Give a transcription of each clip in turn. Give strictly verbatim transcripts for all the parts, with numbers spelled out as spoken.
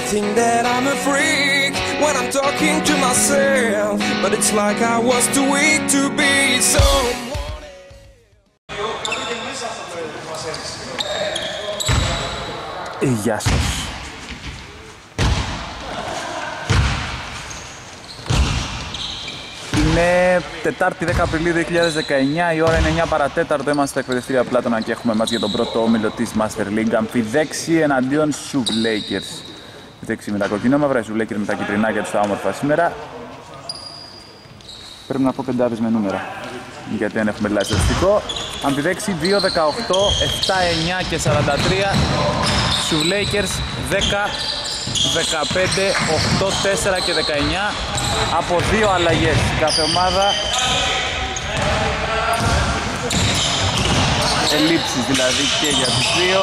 think that I'm a freak when I'm talking to myself, but it's like I was too weak to be someone. Γεια σας. Είναι Τετάρτη δέκα Απριλίου δύο χιλιάδες δεκαεννιά, η ώρα είναι εννιά παρά τέταρτο, είμαστε στα εκπαιδευτήρια Πλάτωνα και έχουμε μάτς για τον πρώτο όμιλο της Master League. Αμφιδέξη εναντίον Σουβ Lakers. Αμφιδέξη με τα κοκκινόμαυρα, οι Σουβ Lakers με τα κυτρινάκια τους τα όμορφα σήμερα. Πρέπει να πω πεντάδες με νούμερα, γιατί δεν έχουμε λάθος στατιστικό. Αμφιδέξη δύο δεκαοκτώ, επτά εννιά και σαράντα τρία. Σουβ Lakers δέκα δεκαπέντε, οκτώ τέσσερα και δεκαεννιά. Από δύο αλλαγές κάθε ομάδα. Ελλείψεις δηλαδή και για τους δύο.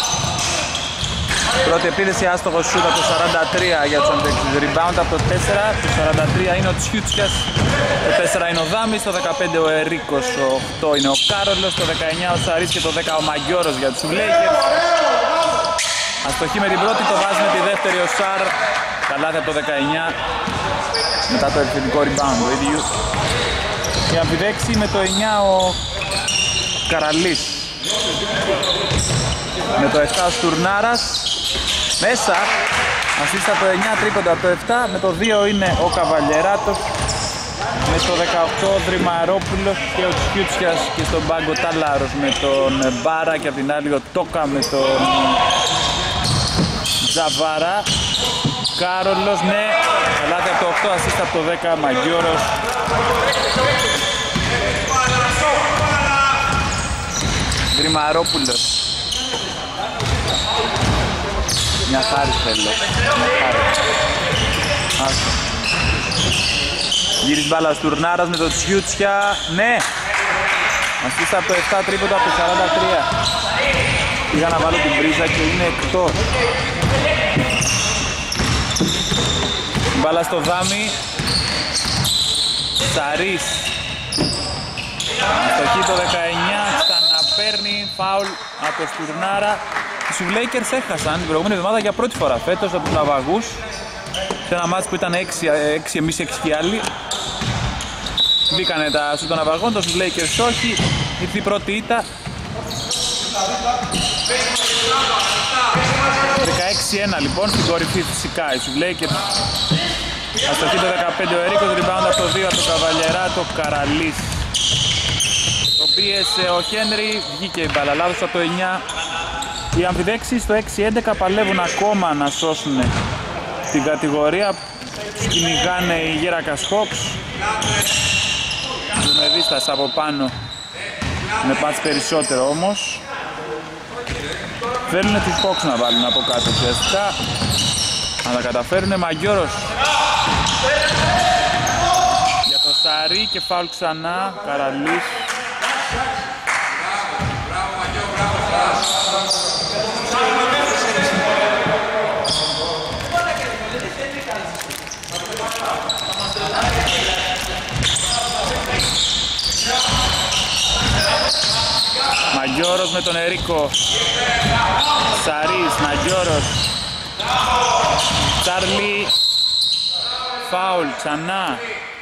Πρώτη επίθεση, άστοχος σούτ από το σαράντα τρία για τους αμφιδέξεις. Rebound από το τέσσερα, το σαράντα τρία είναι ο Τσιούτσιας, το τέσσερα είναι ο Δάμης, το δεκαπέντε ο Ερίκος, το οκτώ είναι ο Κάρολος, το δεκαεννιά ο Σαρίς και το δέκα ο Μαγκιόρος για τους Lakers. Αστοχή με την πρώτη, το βάζει με τη δεύτερη ο Σαρ. Καλάθι από το δεκαεννιά μετά το επιθετικό rebound το ίδιο. Η αμφιδέξη με το εννιά ο Καραλής. Με το επτά ο Στουρνάρας. Μέσα. Ασίστα το εννιά, τρίποντα από το επτά. Με το δύο είναι ο Καβαλιεράτος. Με το δεκαοκτώ ο Δρυμαρόπουλος και ο Τσιούτσιας και στον πάγκο Ταλάρος με τον Μπάρα και από την άλλη ο Τόκα με τον Τζαβάρα. Κάρολος, ναι, καλάθι από το οκτώ, ασίστα από το δέκα, Μαγκιόρος. Δρυμαρόπουλος. Μια χάρη θέλω. Γύρισε μπάλα Στουρνάρας με το Τσιούτσια, ναι. Ασίστα από το επτά, τρίποντα από το σαράντα τρία. Πήγα να βάλω την πρίζα και είναι εκτός. Μπάλα στο Δάμι. Σαρίς. Αστοχή το δεκαεννιά, ξαναπαίρνει φάουλ από το Στουρνάρα. Οι Σουβ Lakers έχασαν την προηγούμενη εβδομάδα για πρώτη φορά φέτος από τους Ναυαγούς, σε ένα μάτς που ήταν έξι εμείς έξι και άλλοι. Μπήκανε τα σου των Ναυαγών, το Σουβ Lakers όχι. Ήρθε η πρώτη ήττα. δεκαέξι ένα λοιπόν, στην κορυφή φυσικά οι Σουβ Lakers. Αστοχή το δεκαπέντε ο Ερίκος, rebound από το δύο από το Καβαλιερά, το Καραλής. Το πίεσε ο Χένρι, βγήκε η μπάλα, λάθος από το εννιά. Οι αμφιδέξεις στο έξι έντεκα παλεύουν ακόμα να σώσουν την κατηγορία. Τους κυνηγάνε οι Γέρακας Hawks. Δούμε δίσταση από πάνω, με πάτς περισσότερο όμως. Θέλουν τους Hawks να βάλουν από κάτω ουσιαστικά. Αν τα καταφέρουνε, Μαγκιόρος για το Σαρί και φάουλ ξανά, Καραλής. Μαγκιόρος με τον Ερίκο. Σαρίς, Μαγκιόρος. Τσάρλι. Φάουλ, ξανά.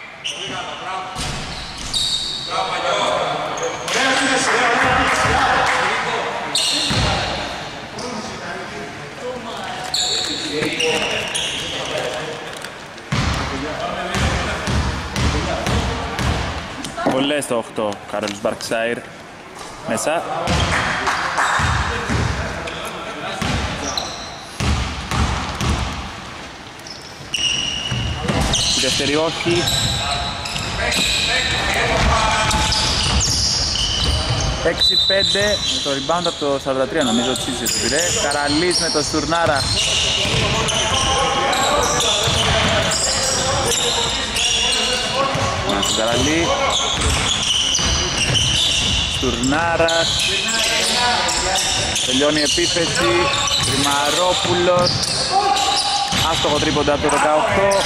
Πολλές το οκτώ, Κάρολος Μπαρκσάιρ μέσα. Η δεύτερη όχι. έξι πέντε με το rebound από το σαράντα τρία νομίζω ότι Τσίτσες του πήρε. Καραλής με το Στουρνάρα. Να στον Καραλή. Στουρνάρας. Τελειώνει η επίθεση. Τριμαρόπουλος. Άστοχο τρίποντα από το δεκαοκτώ.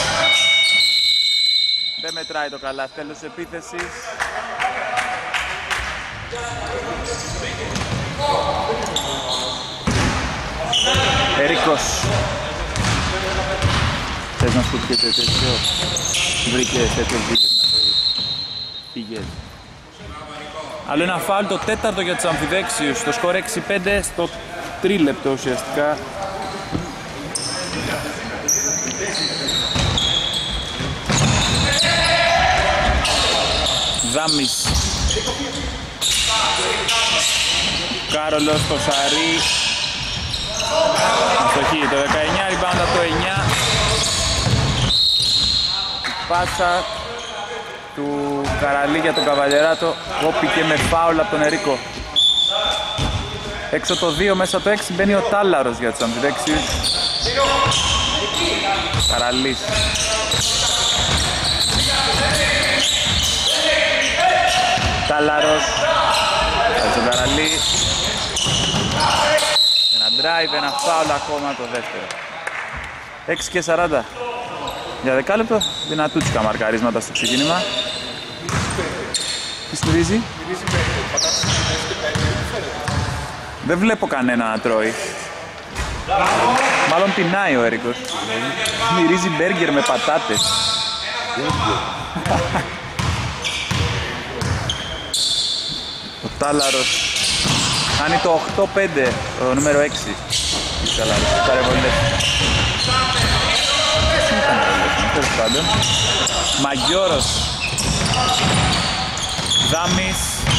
Δεν μετράει το καλά, τέλος της επίθεσης. Ερίκος. Θες να σου πει και τέτοιο, βρήκες τέτοιο βίντεο να βρεις, πήγες. Άλλο ένα φάουλ, το τέταρτο για τους αμφιδέξιους, το σκορ έξι πέντε στο τρίλεπτο ουσιαστικά. Δάμης, Κάρολος, το Σαρί, αστοχή, το δεκαεννιά, rebound από το εννιά. Η πάσα του Καραλή για τον Καβαλιεράτο κόπηκε με φάουλ από τον Ερίκο. Έξω το δύο, μέσα το έξι μπαίνει ο Τάλαρος για τους αμφιδέξιους. Καραλής, Τάλαρος, από τον Καραλή. Ένα drive, ένα φάουλ ακόμα το δεύτερο. έξι και σαράντα. Για δεκάλεπτο, δυνατούτσικα μαρκαρίσματα στο ξεκίνημα. Τι στηρίζει? Δεν βλέπω κανένα να τρώει. Μάλλον πεινάει ο Έρικος. Μυρίζει μπέργκερ με πατάτες. Ο Τάλαρος κάνει το οκτώ πέντε, το νούμερο έξι. Τάλαρος, παρεμβολές. Τέλος πάντων. Μαγιώρος, Δάμης,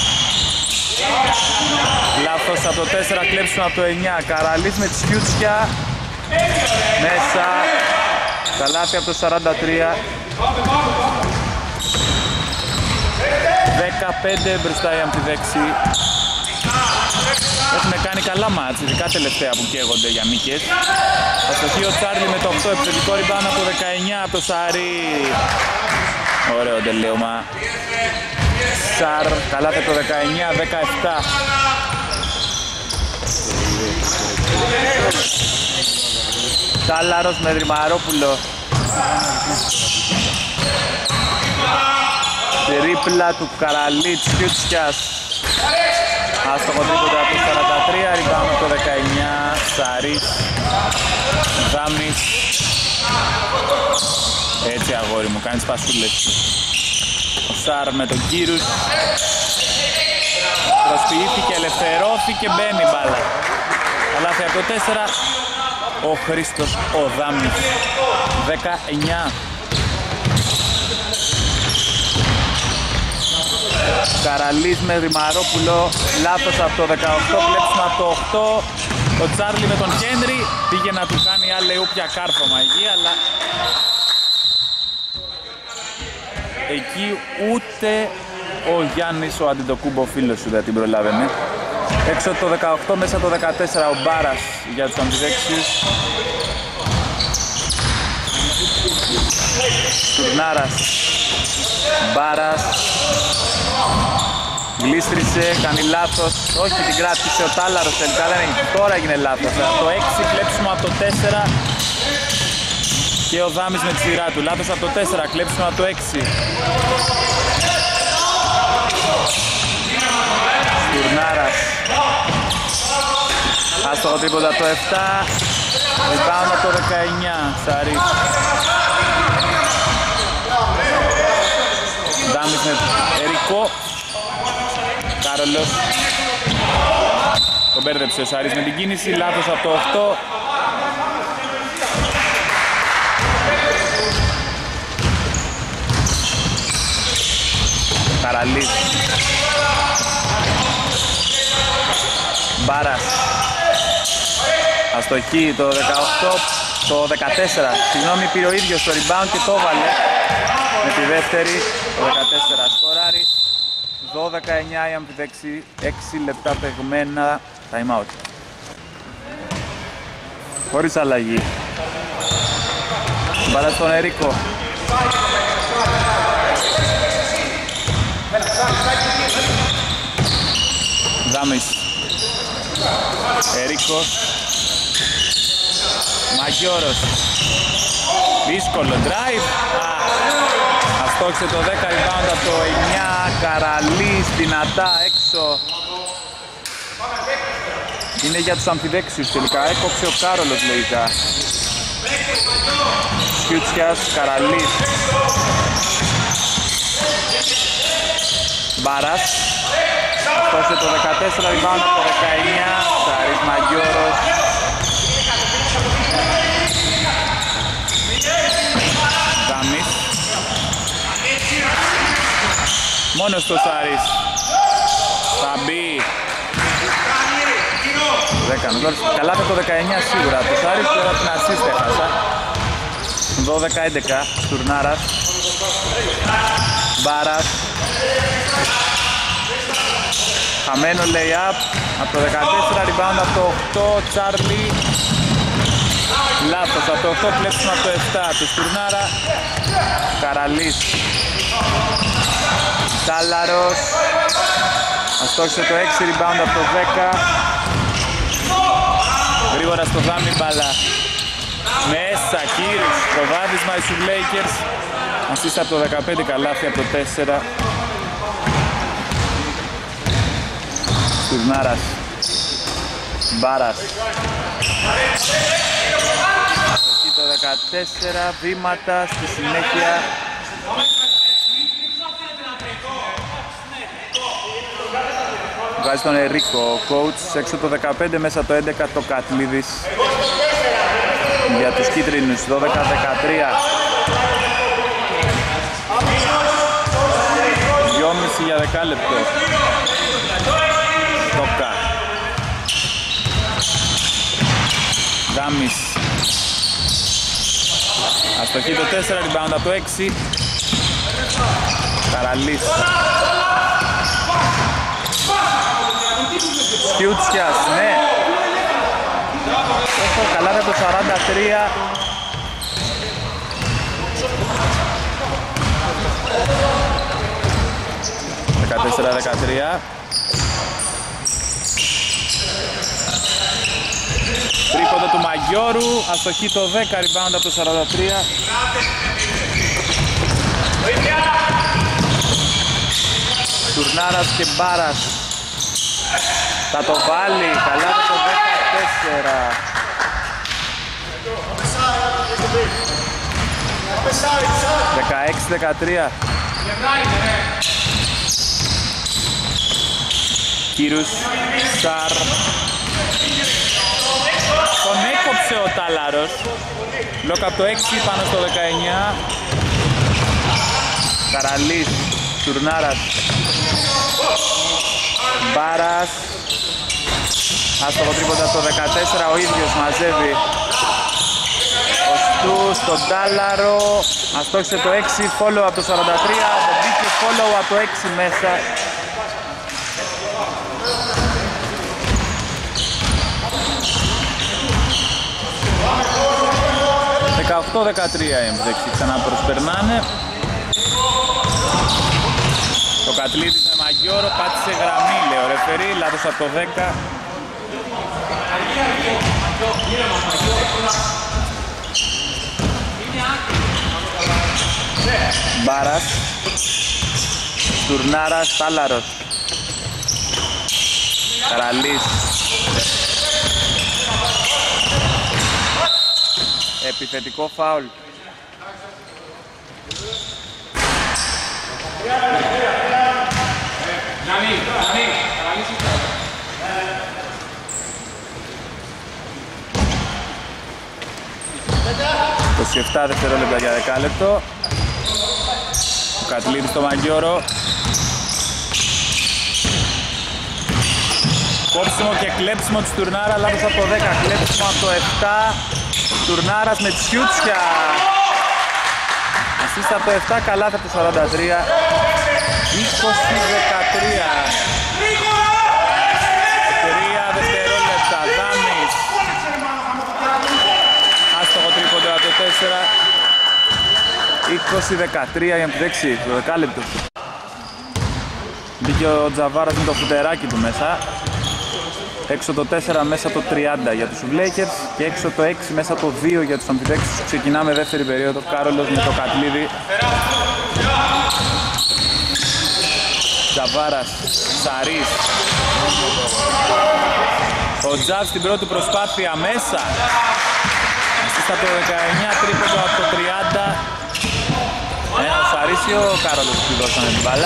λάθος από το τέσσερα, κλέψουμε από το εννιά. Καραλής με τη σιούτσια μέσα, καλάθι από το σαράντα τρία. δεκαπέντε μπροστά οι αμφιδέξοι. Έχουν κάνει καλά μάτς, ειδικά τελευταία που καίγονται για νίκες. Αστοχή ο Τσάρλι με το οκτώ, επιθετικό rebound από το δεκαεννιά από το Σαρί. Ωραίο τελείωμα. Σαρ, καλάθι από το δεκαεννιά δεκαεπτά. Τάλαρος με Δρυμαρόπουλο. Τρίπλα του Καραλή Τσιούτσιας. Άστοχο τρίποντα από το σαράντα τρία, rebound από το δεκαεννιά, Σαρής, Δάμης. Έτσι αγόρι μου, κάνεις πασούλες. Ο Σαρ με τον Κύρους. Προσποιήθηκε, ελευθερώθηκε, μπαίνει μπάλα. Καλάθι από το τέσσερα, ο Χρήστος ο Δάμης. δεκαεννιά. Καραλής με Ρημαρόπουλο, λάθος από το δεκαοκτώ, κλέψουμε από το οκτώ. Ο Τσάρλι με τον Χένρι πήγε να του κάνει άλλη ούπια κάρφωμα εκεί, αλλά εκεί ούτε ο Γιάννης, ο Αντιτοκούμπο, φίλος σου, δεν την προλάβαινε. Έξω το δεκαοκτώ, μέσα το δεκατέσσερα ο Μπάρας για τους αμφιδέξιους. Τουρνάρας, Μπάρας, γλίστρισε, κάνει λάθος, όχι την κράτησε ο Τάλαρος τελικά, δεν έγινε, τώρα έγινε λάθος. Το έξι κλέψουμε από το τέσσερα και ο Δάμης με τη σειρά του, λάθος από το τέσσερα, κλέψουμε από το έξι. Τουρνάρας, άστοχο τρίποντα το επτά, rebound από το δεκαεννιά, Σαρής. Δάμης με Ερικό, Κάρολος, τον μπέρδεψε ο Σαρής με την κίνηση, λάθος από το οκτώ. Καραλής, Μπάρας, αστοχή το δεκαοκτώ, το δεκατέσσερα, συγγνώμη, πήρε ο ίδιος το rebound και το έβαλε με τη δεύτερη, το δεκατέσσερα σκοράρει. Δώδεκα εννιά η αμφιδέξη, έξι λεπτά παιγμένα, time out. Χωρίς αλλαγή. Μπάλα στον Ερίκο. Δάμης. Ερίκος. Μαγιώρος. Δύσκολο drive. Αστόχισε το δέκα, rebound από το εννιά. Καραλής δυνατά έξω. Είναι για τους αμφιδέξιους τελικά. Έκοψε ο Κάρολος λογικά. Σιούτσιας, Καραλής. Μπάρας. Αυτός είναι το δεκατέσσερα, rebound από το δεκαεννιά. Σαρής Μαγιώρος. Δάμις. Μόνος το Σαρής. Θα μπει. δέκα. Καλά το δεκαεννιά σίγουρα. Το Σαρής τώρα την assist έχασα. δώδεκα έντεκα. Στουρνάρας. Μπάρας. Χαμένο lay-up από το δεκατέσσερα, rebound από το οκτώ, Τσάρλι. Λάθος από το οκτώ, κλέψουμε από το επτά, του Στουρνάρα. Καραλής. Τάλαρος. Αστόχισε το έξι, rebound από το δέκα. Γρήγορα στο Δάμι μπάλα. Μέσα, Κύριος, προβάδισμα στους Lakers. Assist από το δεκαπέντε, καλάθι από το τέσσερα. Στουρνάρας. Μπάρας. Εκεί το δεκατέσσερα, βήματα στη συνέχεια. Βγάζει τον Ερίκο, ο coach, έξω το δεκαπέντε, μέσα το έντεκα, το Κατλίδης. Για τους κίτρινους, δώδεκα δεκατρία. δυόμισι για δεκάλεπτο. Τόκα. Δάμις. Αστοχή το τέσσερα, rebound από το έξι. Καραλής. Σιούτσιας, ναι. Έχω καλά για το σαράντα τρία. δεκατέσσερα δεκατρία. Τρίποντο του Μαγιώρου, αστοχή το δέκα, rebound από το σαράντα τρία. Τουρνάρας και Μπάρας. Θα το βάλει, καλά το δεκατέσσερα. δεκαέξι δεκατρία. Κύρους, Σαρ. Τον έκοψε ο Τάλαρος. Λόκ από το έξι πάνω στο δεκαεννιά. Καραλής, Τουρνάρας. Μπάρας. Άστοχο τρίποντα από το δεκατέσσερα, ο ίδιος μαζεύει. Ο Στούς, τον Τάλαρο. Αστόχισε το έξι, follow από το σαράντα τρία. Δεν μπήκε follow από το έξι μέσα. δεκαοκτώ δεκατρία έμβδεξι, ξαναπροσπερνάνε. Το Κατλίδης με Μαγιώρο, πάτησε γραμμή, λέει ο ρεφερί, λάθος από το δέκα. Μπάρας. Στουρνάρας, Τάλαρος. Καραλής. Επιθετικό φάουλ. είκοσι επτά δευτερόλεπτα για δεκάλεπτο. Ο Κατλίδης στο Μαγιώρο. Κόψιμο και κλέψιμο της Τουρνάρα, λάθος από το δέκα, κλέψιμο από το επτά. Τουρνάρας με Τσιούτσια. Assist από το επτά, καλάθι από το σαράντα τρία. είκοσι δεκατρία. Τρία δευτερόλεπτα, Δάμις. Άστοχο τρίποντο από το τέσσερα. είκοσι δεκατρία για να πηδέξει το δεκάλεπτο. Μπήκε ο Τζαβάρας με το φουτεράκι του μέσα. Έξω το τέσσερα, μέσα το τριάντα για τους Lakers και έξω το έξι, μέσα το δύο για τους αμφιδέξους. Ξεκινάμε δεύτερη περίοδο. Κάρολος με το Κατλίδι. Τζαβάρας, Σαρής. Ο Τζαβ στην πρώτη προσπάθεια μέσα. στα το δεκαεννιά, τρίποντο από το τριάντα. Ένα ο Σαρίσιο, ο Κάρολος που δώσανε την μπάλα.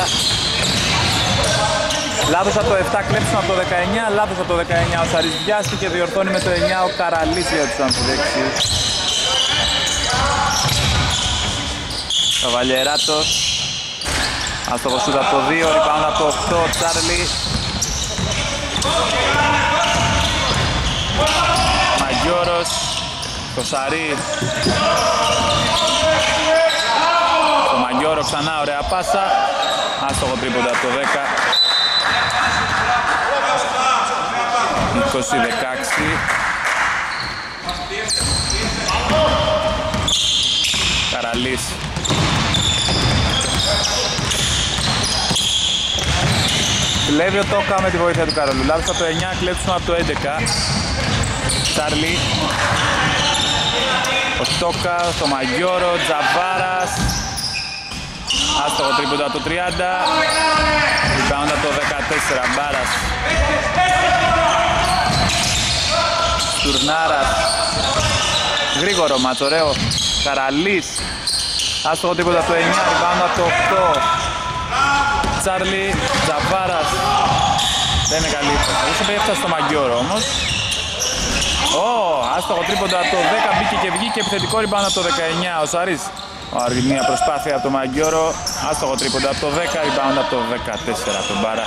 Λάθος από το επτά, κλέψιμο από το δεκαεννιά, λάθος από το δεκαεννιά. Ο Σαρής βιάστηκε και διορθώνει με το εννιά ο Καραλής για τους αμφιδέξιους. Καβαλιεράτος. Άστοχο σούτ από το δύο, rebound από το οκτώ, Τσάρλι. Μαγιώρος, το Σαρί. Το Μαγιώρο ξανά, ωραία πάσα. Άστοχο τρίποντα από το δέκα. είκοσι δεκαέξι. Καραλής. Κλέβει ο Τόκα με τη βοήθεια του Καρολού. Λάθος από το εννιά, κλέψουμε από το έντεκα. Τσάρλι. Ο Τόκα, το Μαγιώρο, Τζαβάρας. Άστοχο τρίποντα από το τριάντα. Rebound από το δεκατέσσερα, Μπάρας. Στουρνάρας. Γρήγορο μάτς, ωραίο. Καραλής. Άστοχο τρίποντα από το εννιά, rebound από το οκτώ. Τσάρλι, Τζαβάρας. Δεν είναι καλή. Δεν έφτασε στο Μαγιώρο όμως. Ω, άστοχο τρίποντα από το δέκα, μπήκε και βγήκε, επιθετικό rebound από το δεκαεννιά. Ο Σαρής. Ο Αρβιν, μια προσπάθεια από το Μαγιώρο. Άστοχο τρίποντα από το δέκα, rebound από το δεκατέσσερα από τον Μπάρα.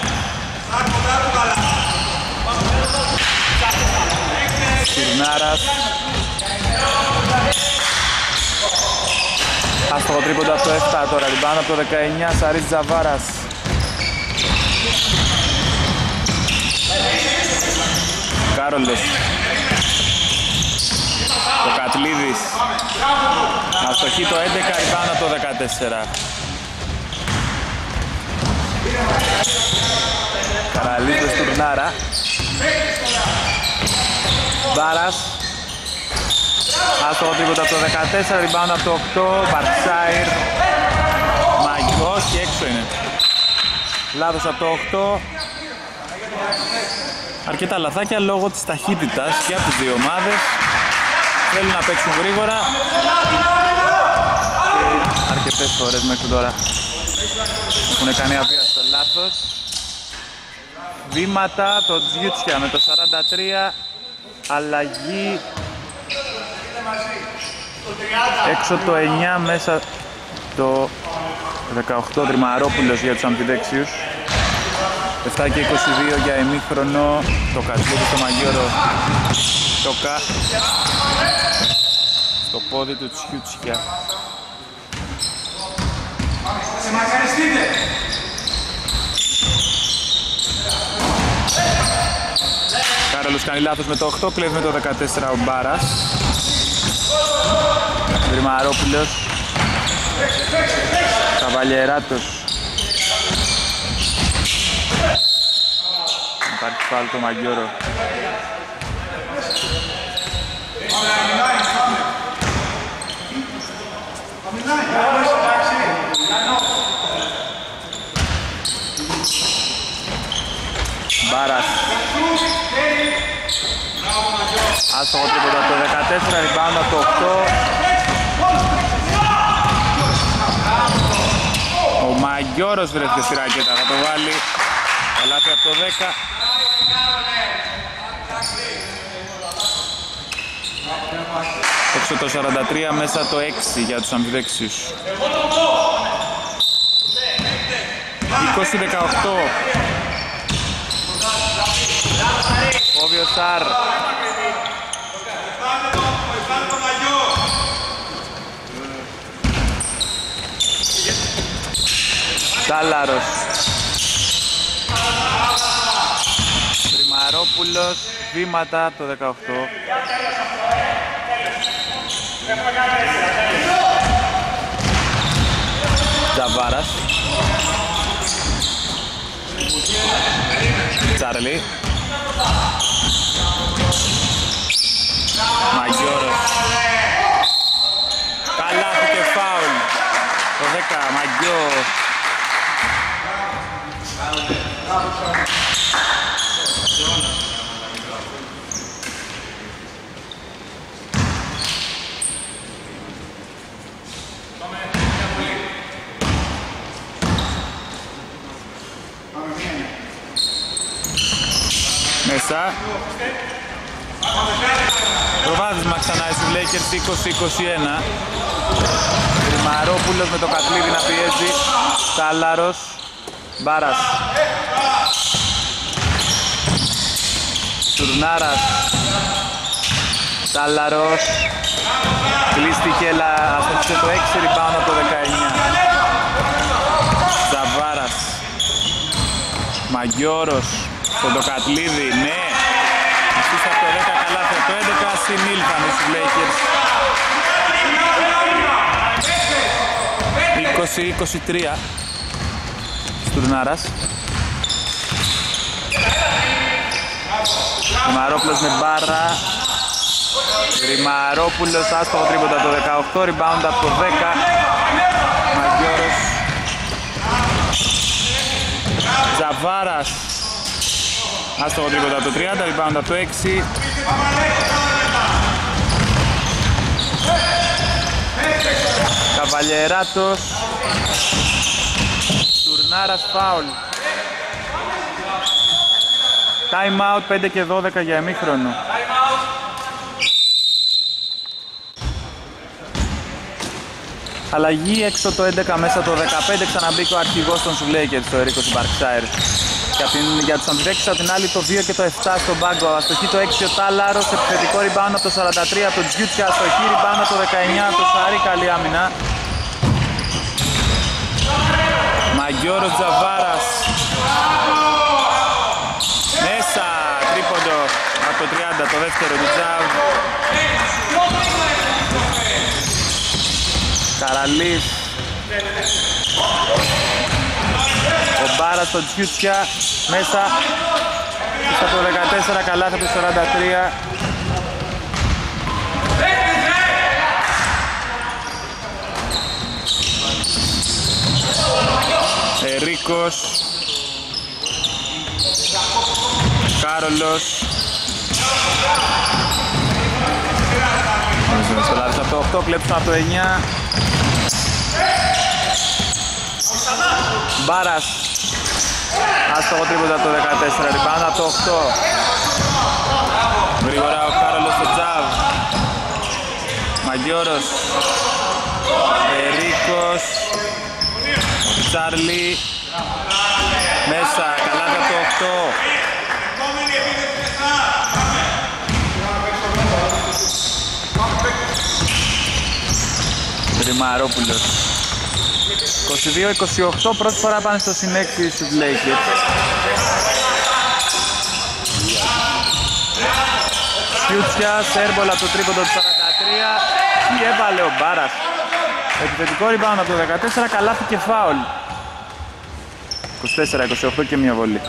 Σουρνάρας. Άστοχο τρίποντα από το επτά τώρα, rebound από το δεκαεννιά, Σαρής, Τζαβάρας. Κάρολος. Το Κατλίδης. Αστοχή το έντεκα, rebound από το δεκατέσσερα. Καραλίδης του Τουρνάρα. Μπάρας. Άστοχο τρίποντα από το δεκατέσσερα, rebound από το οκτώ, Μπαρτσάιρ. Μαγιός και έξω είναι. Λάθος από το οκτώ. Αρκετά λαθάκια λόγω της ταχύτητας και από τις δύο ομάδες. Θέλουν να παίξουν γρήγορα και αρκετές φορές μέχρι τώρα έχουν κάνει αβίαστο λάθος. Βήματα το Τζιούτσια με το σαράντα τρία, αλλαγή έξω το εννιά, μέσα το δεκαοκτώ, Τριμαρόπουλος για τους αμφιδέξιους. επτά και είκοσι δύο για ημίχρονο, το Κατλίδη στο Μαγιώρο, Τόκα στο πόδι του Τσιούτσια. Κάρολος κάνει λάθος με το οκτώ, κλέβει με το δεκατέσσερα ο Μπάρας. Τριμαρόπουλος. Καβαλιεράτος. Υπάρχει πάλι το Μαγιώρο. Μπάρας. Άστοχο τρίποντα από το δεκατέσσερα, rebound από το οκτώ. Ο Μαγιώρος βρέθηκε στη ρακέτα, θα το βάλει. Ελάφη από το δέκα. Έξω το σαράντα τρία, μέσα το έξι για τους αμφιδέξιους. είκοσι δεκαοκτώ. Κόβει ο Σάρ. Τάλαρος. Τριμαρόπουλος, βήματα από το δεκαοκτώ. Τζαβάρας. Τσάρλι. Μαγιώρος. Καλάθι και φάουλ. Το δέκα, Μαγιώ. Τζαβάρα. Προβάδισμα ξανά οι Lakers είκοσι είκοσι ένα. Μαρόπουλος με το Κατλίδι να πιέζει. Τάλαρος. Μπάρας. Τουρνάρας. Τάλαρος. Κλείστηκε, αλλά αστόχισε το έξι rebound από το δεκαεννιά. Τζαβάρας. Μαγιώρος. Στον το Κατλίδι, ναι. Αυτούς από το δέκα καλάθι, το έντεκα συνήλθαν οι Lakers. είκοσι είκοσι τρία. Στουρνάρας. Μαρόπουλος με μπάρα. Ρημαρόπουλος, άστοχο τρίποντα το δεκαοκτώ, rebound από το δέκα. Μαγιώρος. Τζαβάρας. Άστοχο τρίποντα από το τριάντα, rebound από το έξι. Καβαλιεράτος. Τουρνάρας, φάουλ. Time out, πέντε και δώδεκα για ημίχρονο. Αλλαγή έξω το έντεκα, μέσα το δεκαπέντε, ξαναμπήκε ο αρχηγός των Lakers, το Ερίκος Μπαρξάιρ. Για, για τους αντιδέξεις από την άλλη το δύο και το επτά στον πάγκο. Αστοχή το έξι ο Τάλαρος, επιθετικό rebound από το σαράντα τρία από τον Τζιούτσια, αστοχή rebound από το δεκαεννιά από το Σαρή, καλή άμυνα. Μαγιώρος, Τζαβάρας. Μέσα, τρίποντο από το τριάντα, το δεύτερο του Τζαβ. Καραλής. Ο Μπάρας στο Τζιούτσια, μέσα. Στα το δεκατέσσερα, καλάθι από το σαράντα τρία. Ερίκος. Κάρολος. Στο από το οκτώ, κλέψουν από το εννιά. Μπάρας. Άστοχο τρίποντα από το δεκατέσσερα, rebound από το οκτώ. Γρήγορα ο Κάρολος στο Τζαβ. Μαγιώρος. Ερίκος. Τσάρλι. Μέσα, καλάθι από το οκτώ. Ρημαρόπουλος. είκοσι δύο είκοσι οκτώ, πρώτη φορά πάνε στο συνέξι στους Lakers. Σιούτσια, Σέρμπολα από το τρίποντο του σαράντα τρία. Τι έβαλε ο Μπάρας. Επιθετικό rebound από το δεκατέσσερα, καλάθι και φάουλ. είκοσι τέσσερα είκοσι οκτώ και μια βολή.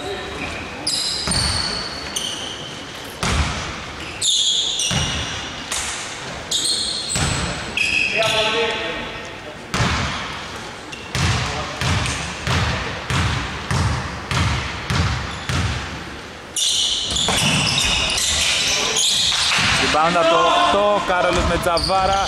Rebound από το οκτώ, Κάρολος με Τζαβάρα.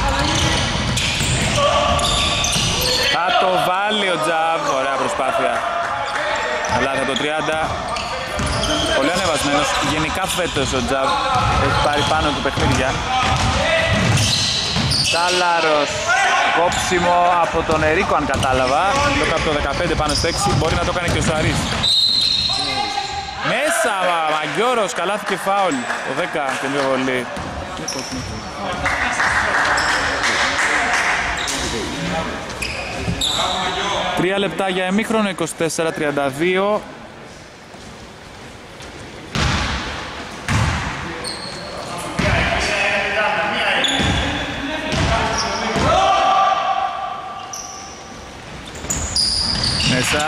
Θα το βάλει ο Τζαβ, ωραία προσπάθεια. Αλλά θα το τριάντα. Πολύ ανεβασμένος, γενικά φέτος ο Τζαβ έχει πάρει πάνω του παιχνίδια. Τάλαρος, κόψιμο από τον Ερίκο αν κατάλαβα. Λόγω από το δεκαπέντε πάνω στο έξι, μπορεί να το κάνει και ο Σαρής. Μέσα, Μαγιώρος, καλάθι και φάουλ. Το δέκα και μια βολή. Τρία λεπτά για εμίχρονο, είκοσι τέσσερα τριάντα δύο. Μέσα.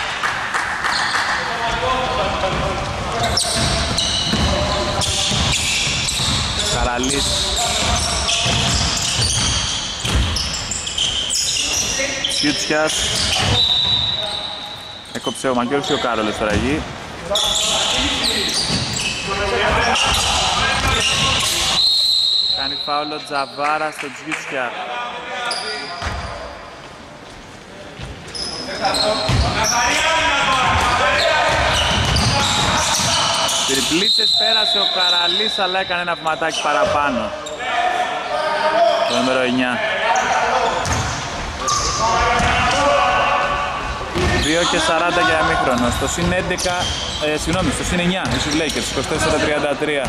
Καραλής. Σιούτσιας. Έκοψε ο Μαγκιώρος και ο Κάρολος τώρα γη. Κάνει φάουλο Τζαβάρα στο Σιούτσια. Τριπλίτσες πέρασε ο Καραλής, αλλά έκανε ένα βηματάκι παραπάνω. Το νούμερο εννιά. δύο και σαράντα για ημίχρονο. Στο συν έντεκα, ε, συγγνώμη, στο συν εννιά, οι Lakers, είκοσι τέσσερα τριάντα τρία.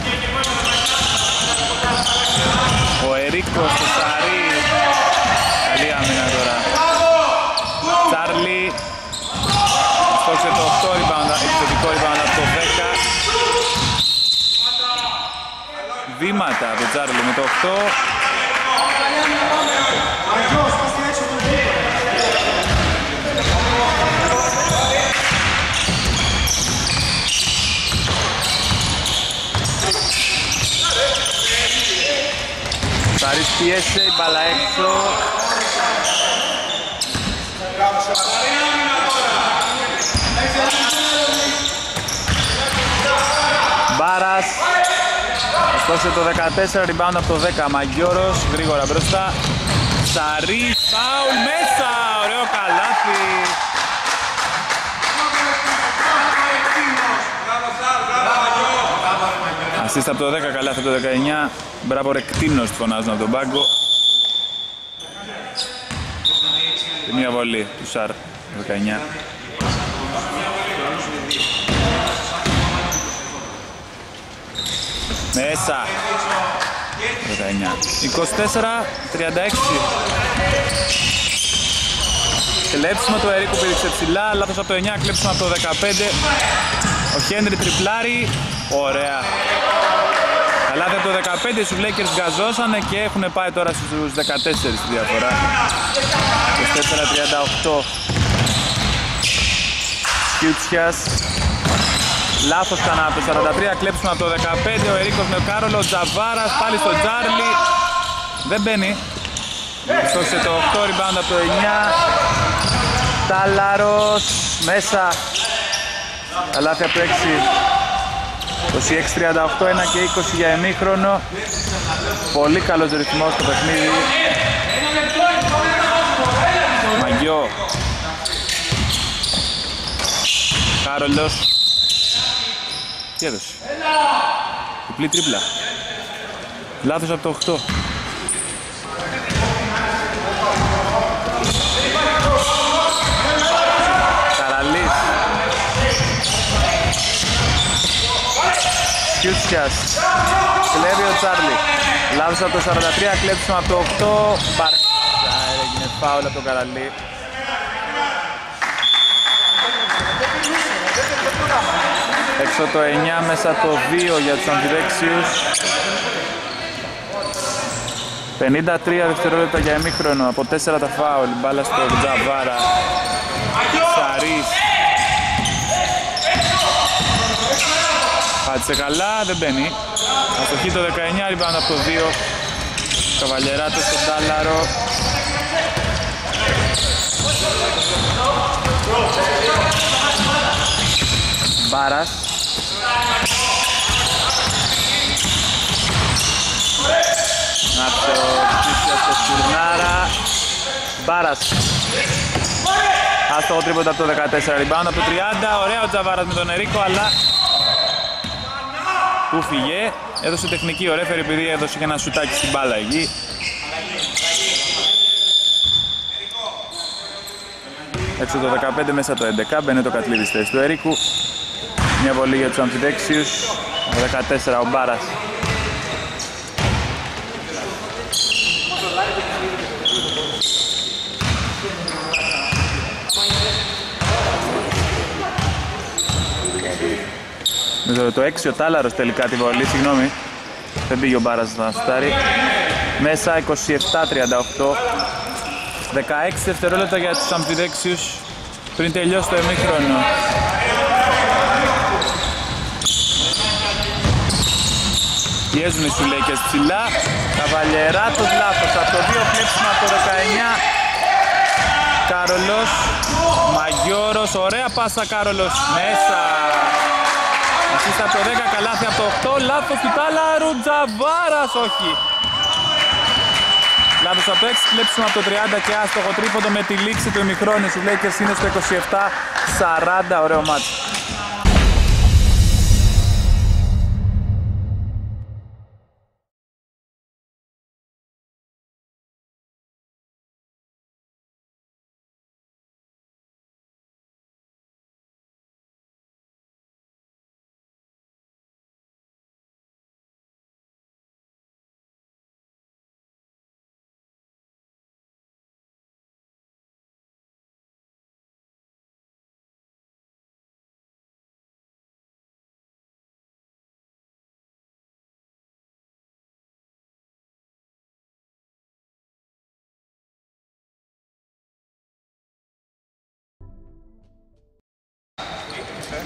Ο Ερίκος, το Σαρί. Καλή άμυνα τώρα. Τσάρλι. Στόξε το οκτώ rebound, επιθετικό rebound από το δέκα. Βήματα από το Τσάρλι με το οκτώ. Σαρής πίεσε, η μπάλα έξω. Μπάρας. Ωστόσο το δεκατέσσερα, rebound από το δέκα. Μαγιώρος, γρήγορα μπροστά. Σαρής, φάουλ μέσα, ωραίο καλάθι. Ασίστα από το δέκα, καλάθι από το δεκαεννιά. Μπράβο Ρεκτίνος, φωνάζουν από τον πάγκο. Και μία βολή του Σαρ, δεκαεννιά. Μέσα. δεκαεννιά. είκοσι τέσσερα τριάντα έξι. Κλέψιμο του Ερίκου, πήδηξε ψηλά. Λάθος από το εννιά, κλέψιμο από το δεκαπέντε. Ο Χένρι τριπλάρει. Ωραία. Καλάθι από το δεκαπέντε, οι Lakers γκαζώσανε και έχουν πάει τώρα στους δεκατέσσερα στη διαφορά. είκοσι τέσσερα τριάντα οκτώ. Κιούτσιας. Λάθος κανένα από το σαράντα τρία, κλέψιμο από το δεκαπέντε. Ο Ερίκος με ο Κάρολο, Τζαβάρας, πάλι στο Τζάρλι. Δεν μπαίνει. Στόχισε το οκτώ, rebound από το εννιά. Τάλαρος, μέσα. Καλάθι από το έξι. είκοσι έξι τριάντα οκτώ, ένα και είκοσι για ημίχρονο. Πολύ καλός ρυθμός στο παιχνίδι. Μαγιό. Κάρολος. Τι έδωσε. Διπλή τρίπλα. Λάθος από το οκτώ. Καραλής. Κιούτσιας. Κλέβει ο Τσάρλι. Λάθος από το σαράντα τρία, κλέψιμο από το οκτώ. Μπαρκά, έγινε φάουλ από τον Καραλή. Έξω το εννιά, μέσα το δύο για τους αμφιδέξιους. πενήντα τρία δευτερόλεπτα για ημίχρονο, από τέσσερα τα φάουλ. Μπάλα στο Τζαβάρα. Σαρής. Πάτησε καλά, δεν μπαίνει. Αστοχή το δεκαεννιά, rebound από το δύο. Καβαλιεράτος στον Τάλαρο. Μπάρας. Να το πίσω στο Στουρνάρα. Μπάρας. Άστοχο τρίποντα από το δεκατέσσερα, rebound από το τριάντα. Ωραία ο Τζαβάρας με τον Ερίκο, αλλά που φύγε. Έδωσε τεχνική ο ρέφερ επειδή έδωσε και ένα σουτάκι στην μπάλα εκεί. Έξω το δεκαπέντε, μέσα το έντεκα. Μπαίνει το κατλίδι στη θέση του Ερίκου. Μια βολή για τους αμφιδέξιους. Το δεκατέσσερα ο Μπάρας. Με το έξι ο Τάλαρος τελικά τη βολή, συγγνώμη. Δεν πήγε ο Μπάρας να σουτάρει. Μέσα είκοσι επτά τριάντα οκτώ. δεκαέξι δευτερόλεπτα για τους αμφιδέξιους πριν τελειώσει το ημίχρονο. Πιέζουν οι Lakers ψηλά. Καβαλιεράτος, λάθος από το δύο, κλέψιμο από το δεκαεννιά. Κάρολος, Μαγιώρος, ωραία πάσα Κάρολος, μέσα. Ασίστα από το δέκα, καλάθι από το οκτώ, λάθος του Τάλαρου, Τζαβάρας, όχι. Λάθος από το έξι, κλέψιμο από το τριάντα και άστοχο τρίποντο με τη λήξη του ημιχρόνου. Οι Lakers είναι στο είκοσι επτά σαράντα, ωραίο μάτι.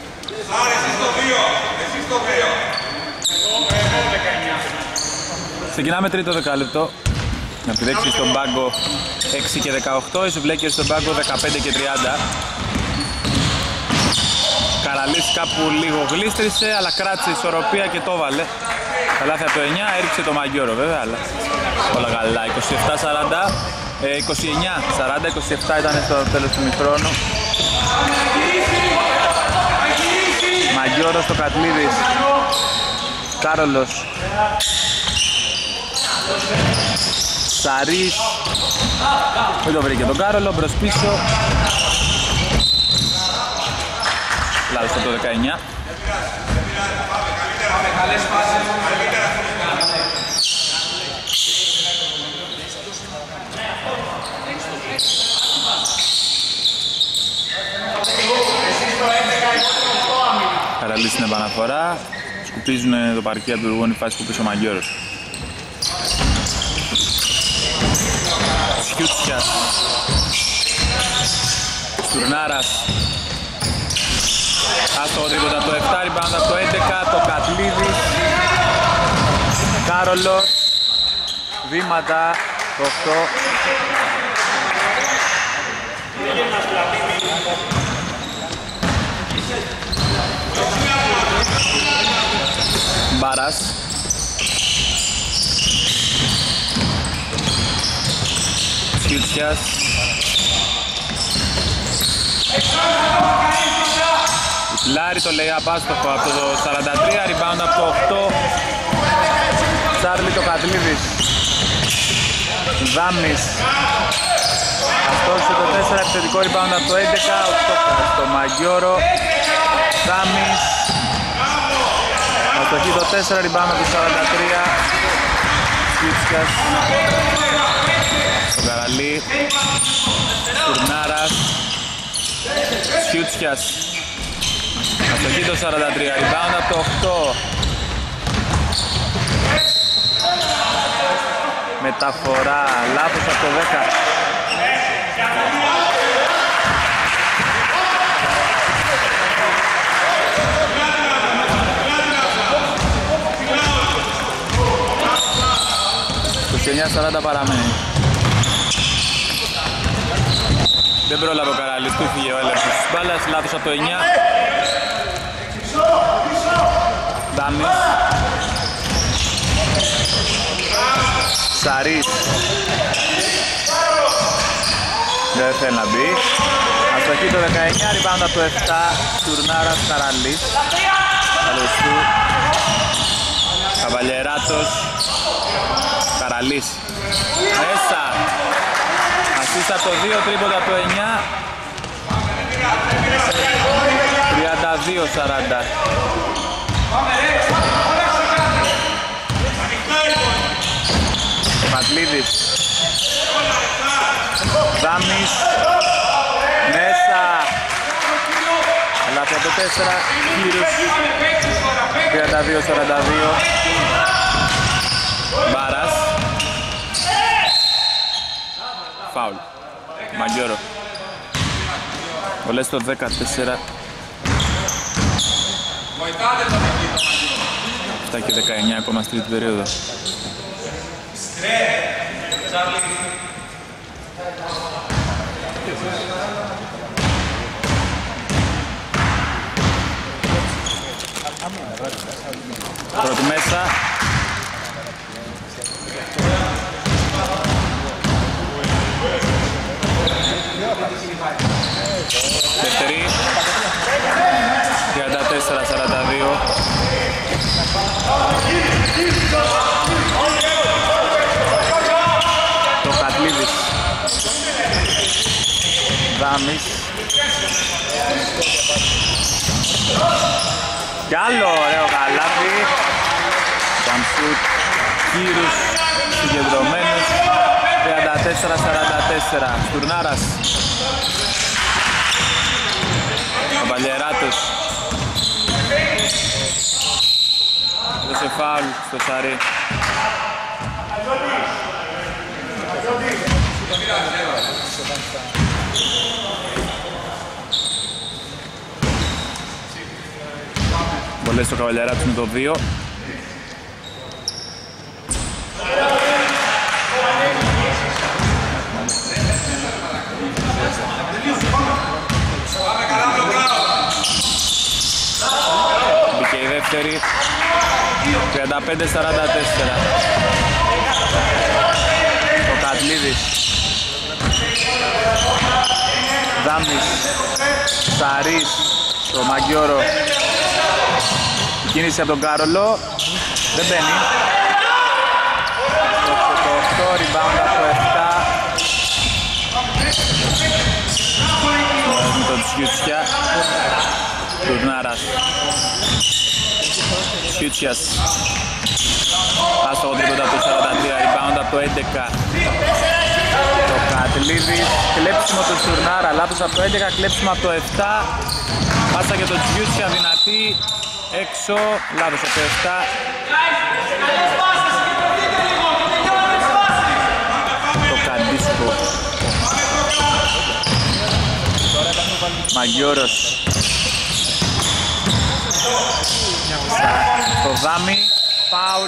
Ξεκινάμε τρίτο δεκάλεπτο. Να επιδέξει στον πάγκο έξι και δεκαοκτώ, οι Σουβλέκερς στον πάγκο δεκαπέντε και τριάντα. Καραλής κάπου λίγο γλίστρισε, αλλά κράτησε ισορροπία και το βάλε. Καλάθι από το εννιά, έριξε το Μαγιόρο βέβαια, αλλά όλα καλά. είκοσι επτά σαράντα, ε, είκοσι εννιά σαράντα, είκοσι επτά ήταν στο τέλος του μηχρόνου. Μαγιόρο στο Κατλίδης, Κάρολος, Σαρής, δεν το βρήκε τον Κάρολο, μπρος πίσω. Λάθος το δεκαεννιά. Καραλής στην επαναφορά. Σκουπίζουν το παρκή από την προηγούμενη φάση που πίσω ο Μαγιόρος. Σιούτσιας, Στουρνάρας. Άστο τρίποτα από το επτά, rebound από το έντεκα, το Κατλίδης. Κάρολος, βήματα, το οκτώ. Μπάρας. Σιούτσιας. Λάρη το λέει απάστοχο από το σαράντα τρία, rebound από το οκτώ. Τσάρλι το Κατλίδης. Δάμις. Αυτός το τέσσερα, επιθετικό rebound από το έντεκα, οκτώ στο Μαγιόρο. Δάμις. Αστοχή το τέσσερα, rebound από το σαράντα τρία. Σιούτσιας. Το Καραλί. Τουρνάρας. Σιούτσιας. Αστοχή το σαράντα τρία, rebound από το οκτώ. Μεταφορά, λάθος από το δέκα. είκοσι εννιά σαράντα παραμένει. Δεν πρόλαβε ο Καραλής, του φύγε ο έλεγχος της μπάλας, λάθος από το εννιά. Δάμις. Σαρής. Δεν θέλει να μπει. Αστοχή το δεκαεννιά, rebound από το επτά. Τουρνάρας, Καραλής. Καλώς του. Καβαλιεράτος. Καραλής. Μέσα. Ασίστα το δύο, τρίποντα από το εννιά. τριάντα δύο σαράντα. Ματλίδης. Δάμις. Μέσα. Λάθη από το τέσσερα. Κύρους. τριάντα δύο σαράντα δύο. Μπάρας. Φάουλ. Μαγιόρο. Βολές το δεκατέσσερα. επτά και δεκαεννιά ακόμα στη τρίτη περίοδο. Πρώτη μέσα. Δεύτερη. τριάντα τέσσερα σαράντα δύο. Το Κατλίδης. Δάμις. Κι άλλο ωραίο καλάθι. Καμσούτ. Κύρους συγκεντρωμένος. τριάντα τέσσερα σαράντα τέσσερα. Στουρνάρας. Καβαλιεράτος. Δώσε φάουλ στο Σαρί. εκτελέσει ο Καβαλιαράτος με το δύο. Μπήκε η δεύτερη. τριάντα πέντε σαράντα τέσσερα. Ο Κατλίδης. Δάμης. Σαρής. Το Μαγκιόρο. Κίνηση από τον Κάρολο. Δεν μπαίνει. Το οκτώ, rebound από το επτά. Με τον Τσιούτσια. Τουρνάρας. Τσιούτσιας. Άστοχο τρίποντα από το σαράντα τρία, rebound από το έντεκα. Το Κατλίδης, κλέψιμο του Τουρνάρα, λάθος από το έντεκα, κλέψιμο από το επτά. Πάσα για τον Τσιούτσια, δυνατή, έξω, λάθος από το επτά. Το Καντίσκο. Μαγκιόρος. Το Δάμι, φάουλ.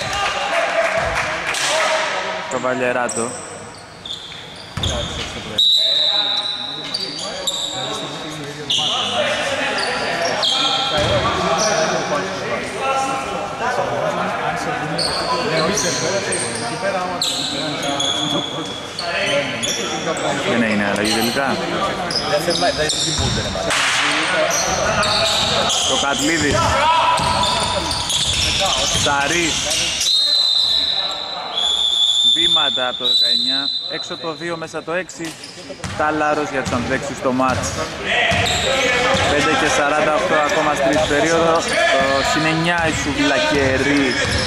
Το Βαλιεράτο. Δεν έγινε αλλαγή τελικά. Το Κατλίδης. Σαρής. Βήματα από το δεκαεννιά. Έξω το δύο, μέσα το έξι. Τάλαρος για τους αντέξεις στο μάτς. πέντε και σαράντα οκτώ ακόμα στη τρίτη περίοδο. Το συν εννιά η Σουβλακερή.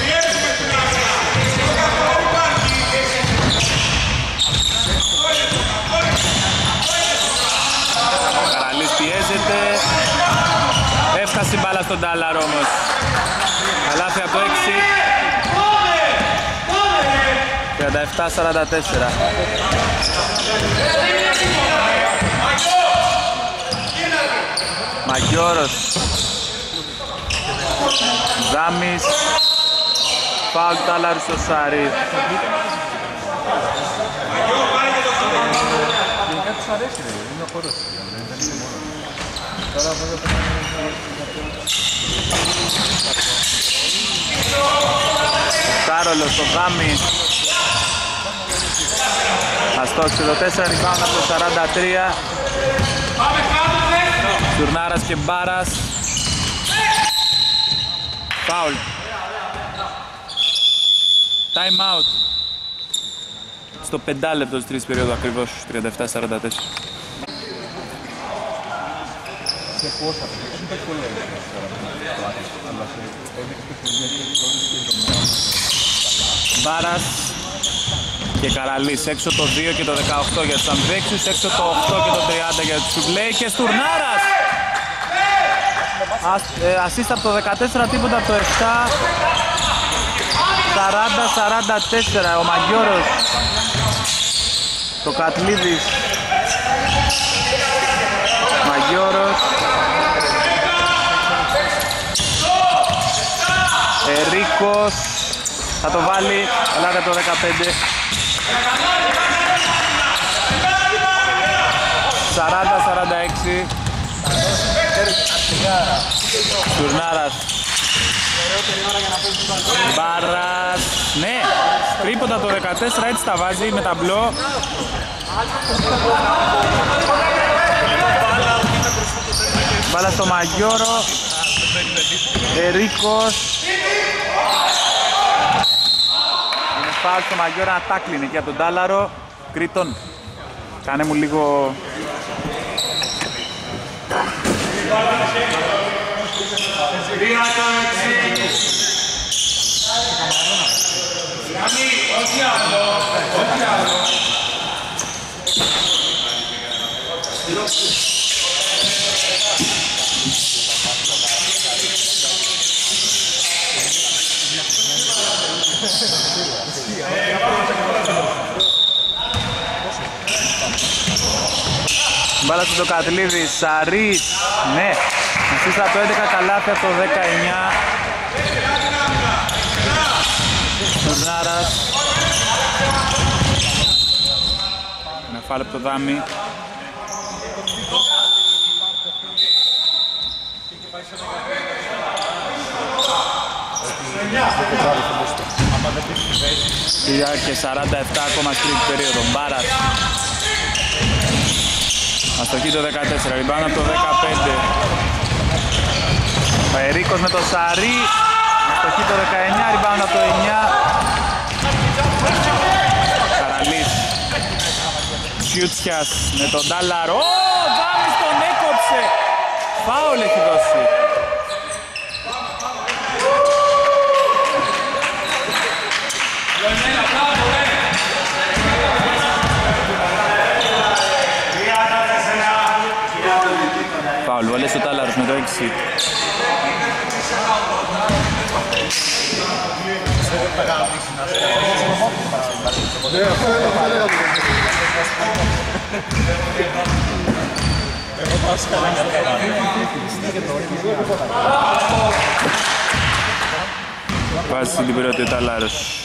Καραλής πιέζεται. Έφτασε η μπάλα στον Τάλαρο όμως. Καλάθι από το έξι. τριάντα επτά σαράντα τέσσερα. Μαγκιόρος. Δάμης. Φάουλ Τάλαρου στο Σαρί. Κάρολος στο Δάμι. Αστόχησε το τέσσερα, rebound από το σαράντα τρία. Τουρνάρας και Μπάρας. Φάουλ. Time out. Στο πεντάλεπτο της τρίτης περίοδου ακριβώς, τριάντα επτά σαράντα τέσσερα. Μπάρας και Καραλής, έξω το δύο και το δεκαοκτώ για τους αμφιβέξιους, έξω το οκτώ και το τριάντα για τους Σουβλέικες. Τουρνάρας! Ασίστα από το δεκατέσσερα, τίποτα από το επτά. σαράντα σαράντα τέσσερα, ο Μαγκιόρος. Το Κατλίδης. Μαγκιόρος. Ερίκος. Θα το βάλει, ελάτε από το δεκαπέντε. σαράντα σαράντα έξι. Τουρνάρας. Μπάρας. Ναι, τρίποντα το δεκατέσσερα, έτσι τα βάζει με ταμπλό. Μπάλα στο Μαγκιόρο. Ερίκος. Είναι φάουλ στο Μαγκιόρο, ένα τάκλιν εκεί από τον Τάλαρο. Κρήτον, κάνε μου λίγο... Μπάλα στο Κατλίδη, Σαρής, ναι, Εσείς από το έντεκα καλάθια, το δεκαεννιά. Τουρνάρας. Με φάλε από το δάμι. Και σαράντα επτά ακόμα στην τρίτη περίοδο. Μπάρας. Αστοχή το δεκατέσσερα, ριμπάουντ από το δεκαπέντε. Περίκος με το Σαρί. Αστοχή το δεκαεννιά, ριμπάουντ από το εννιά. Καραλής. Σιούτσιας με τον Τάλαρο. Ω, Δάμις τον έκοψε. Φάουλ έχει δώσει. Φάουλ, βολές ο Τάλαρος με το έξι. Βάζει στην περιοχή ο Τάλαρος.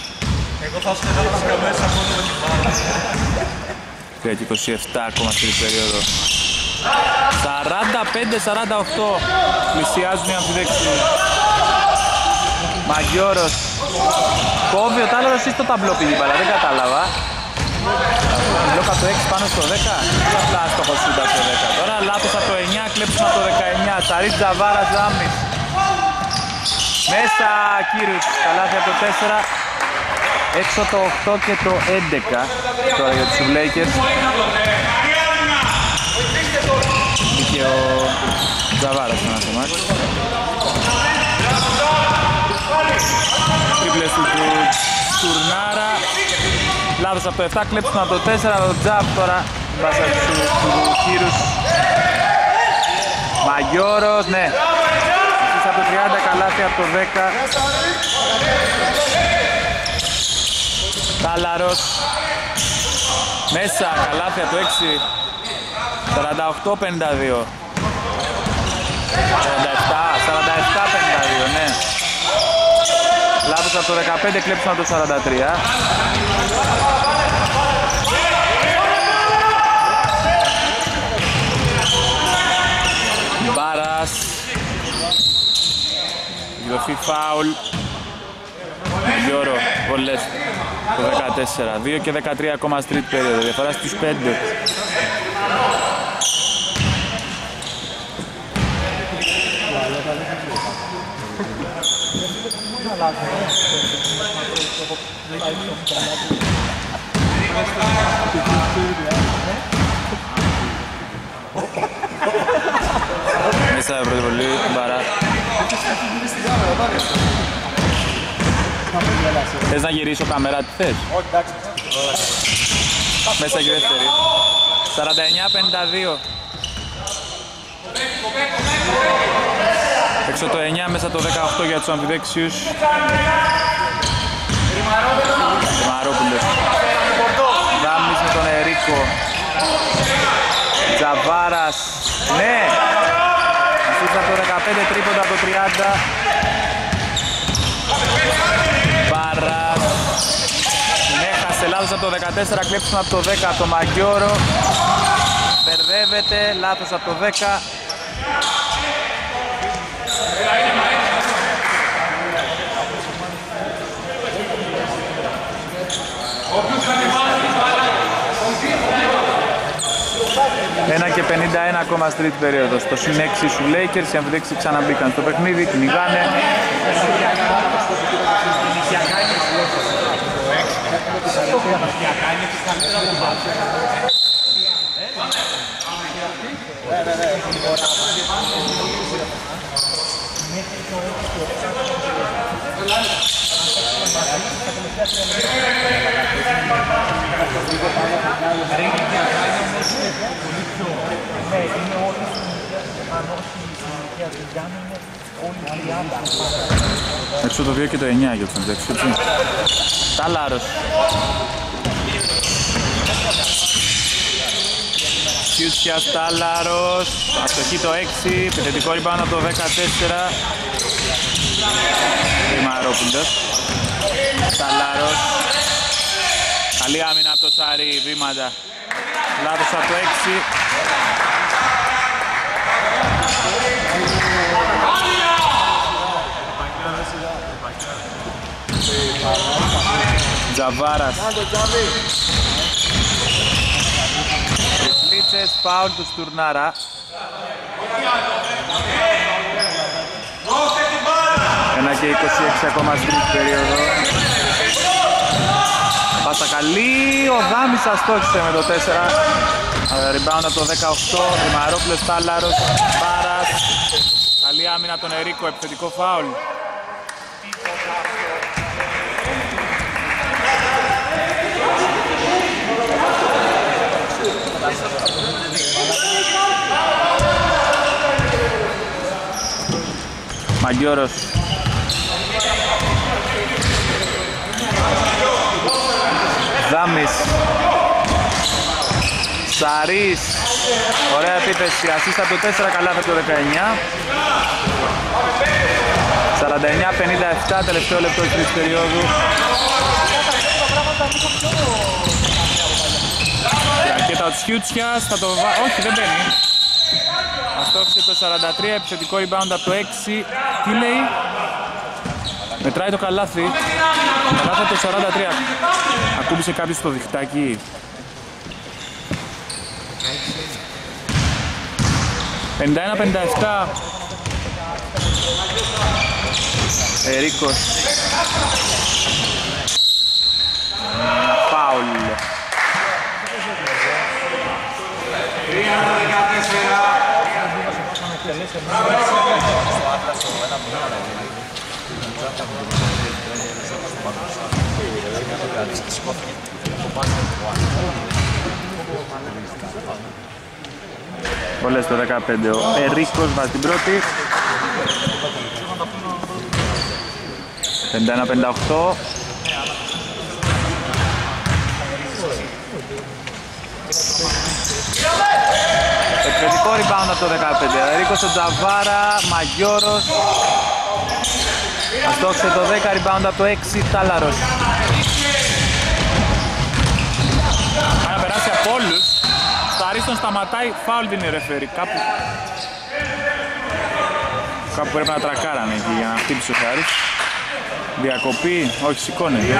Και είκοσι επτά ακόμα στην περίοδο. σαράντα πέντε σαράντα οκτώ πλησιάζουν οι αμφιδέξιοι. Μαγιώρος. Κόβει ο Τάλαρος ή στο ταμπλό πήγε μπαλά, δεν κατάλαβα. Μπλόκα το έξι πάνω στο δέκα. Απλά στόχος σούντα στο δέκα. Τώρα λάθος από το εννιά, κλέψουμε από το δεκαεννιά. Σαρίτ Τζαβάρας Ζάμις. Μέσα Κύριους, καλάθι από το τέσσερα. Έξω το οκτώ και το έντεκα. Τώρα για τους Lakers. Και ο Τζαβάρας στον άτομο. Τρίπλες του Τουρνάρα. Λάθος από το επτά, κλέψουμε από το τέσσερα. Το τζαμπ τώρα. Μπάσα του Κύρους. Μαγιώρος, ναι. Εσείς από το τριάντα, καλάθι από το δέκα. Τάλαρος. Μέσα, καλάθι από το έξι. σαράντα οκτώ πενήντα δύο. σαράντα επτά, σαράντα επτά πενήντα δύο, ναι. Λάθος από το δεκαπέντε, κλέψουμε από το σαράντα τρία. Μπάρας. Εκδοθεί φάουλ. Γιώρο, βολές το δεκατέσσερα. δύο και δεκατρία ακόμα στην τρίτη περίοδο. Διαφορά στους πέντε. Μέσα πρώτη βολή, Μπαρά. Θες να γυρίσω καμερά, τι θες? Μέσα και δεύτερη. σαράντα εννιά πενήντα δύο. Έξω το εννιά, μέσα το δεκαοκτώ για τους αμφιδέξιους. Μαρόπουλος. Δάμις με τον Ερίκο. Τζαβάρας. Ναι! Ασύς από το δεκαπέντε, τρίποντα από το τριάντα. Μπάρας. Έχασε λάθος από το δεκατέσσερα, κλέψουμε από το δέκα το Μαγιώρο. Μπερδεύεται, λάθος από το δέκα. ένα και πενήντα ένα ακόμα στην τρίτη περίοδο. Στο συν έξι σου Lakers, οι αμφιδέξιοι ξαναμπήκαν στο παιχνίδι, κυνηγάνε. Έξω το δύο και το εννιά για τους αμφιδέξιους, έτσι. Τάλαρος. Τσιούτσιας, Τάλαρος, αστοχή το έξι, επιθετικό rebound από το δεκατέσσερα. Ρημαρόπουλος, Τάλαρος, καλή άμυνα από το Σαρί, βήματα, λάθος από το έξι. Τζαβάρας, τριπλίτσες, φάουλ του Στουρνάρα. Ένα και είκοσι έξι ακόμα στην τρίτη περίοδο. Πάσα καλή, ο Δάμης αστόχισε με το τέσσερα. Rebound από το δεκαοκτώ, Ρημαρόπουλος, Τάλαρος, Μπάρας. Καλή άμυνα τον Ερίκο, επιθετικό φάουλ. Μαγκιόρος, Δάμης, Σαρής, ωραία επίθεση, ασίστα το τέσσερα, καλά από το δεκαεννιά. σαράντα εννιά πενήντα επτά, τελευταίο λεπτό της τρίτης περίοδου. Η ρακέτα ο Τσιούτσιας, θα το βάλει, όχι δεν μπαίνει. Αστόχισε το σαράντα τρία, επιθετικό rebound από το έξι. Τι λέει? Μετράει το καλάθι. Καλάθι από το σαράντα τρία. Ακούμπησε κάποιος στο διχτάκι. πενήντα ένα πενήντα επτά. Ερίκος. Φάουλ. Πολλές το δεκαπέντε, ο Ερίκος βάζει την πρώτη. πενήντα ένα πενήντα οκτώ. Εκπαιδευτικό rebound από το δεκαπέντε, ο Ερίκος στον Τζαβάρα, Μαγιόρος. Αστόχισε το δέκα, rebound από το έξι, Τάλαρος. Πάει να περάσει από όλους. Στο Αρίστον σταματάει, φάουλ δίνει η ρεφέρη. Κάπου... Κάπου πρέπει να τρακάρανε εκεί για να χτύπησε ο Χαρής. Διακοπή, όχι σηκώνεται.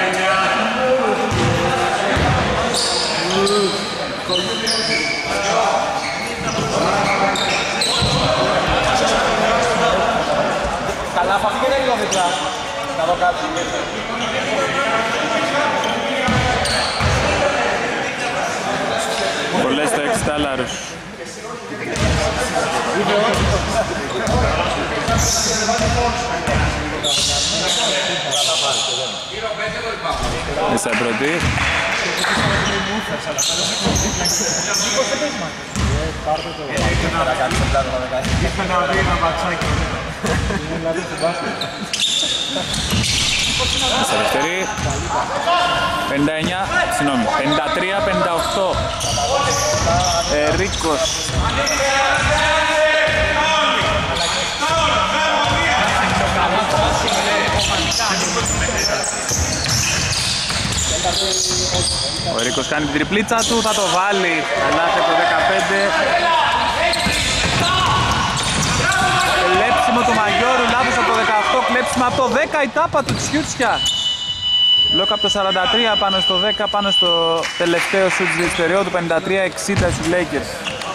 Καλά, από αυτή είναι λίγο δίπλα. Να δω κάτι. Πολλές το έξι Τάλαρος. Μέσα πρώτη. Μέσα δεύτερη. πενήντα εννιά, συγγνώμη, πενήντα τρία πενήντα οκτώ. Ερίκος. Ο Ερίκος κάνει την τριπλίτσα του, θα το βάλει. Ελάτε το δεκαπέντε. Κλέψιμο του Μαγιόρου, λάθος από το δεκαοκτώ, κλέψιμο από το δέκα, η τάπα του Τσιούτσια. Μπλοκ από το σαράντα τρία πάνω στο δέκα, πάνω στο τελευταίο σουτ της περίοδου, πενήντα τρία εξήντα στους Lakers.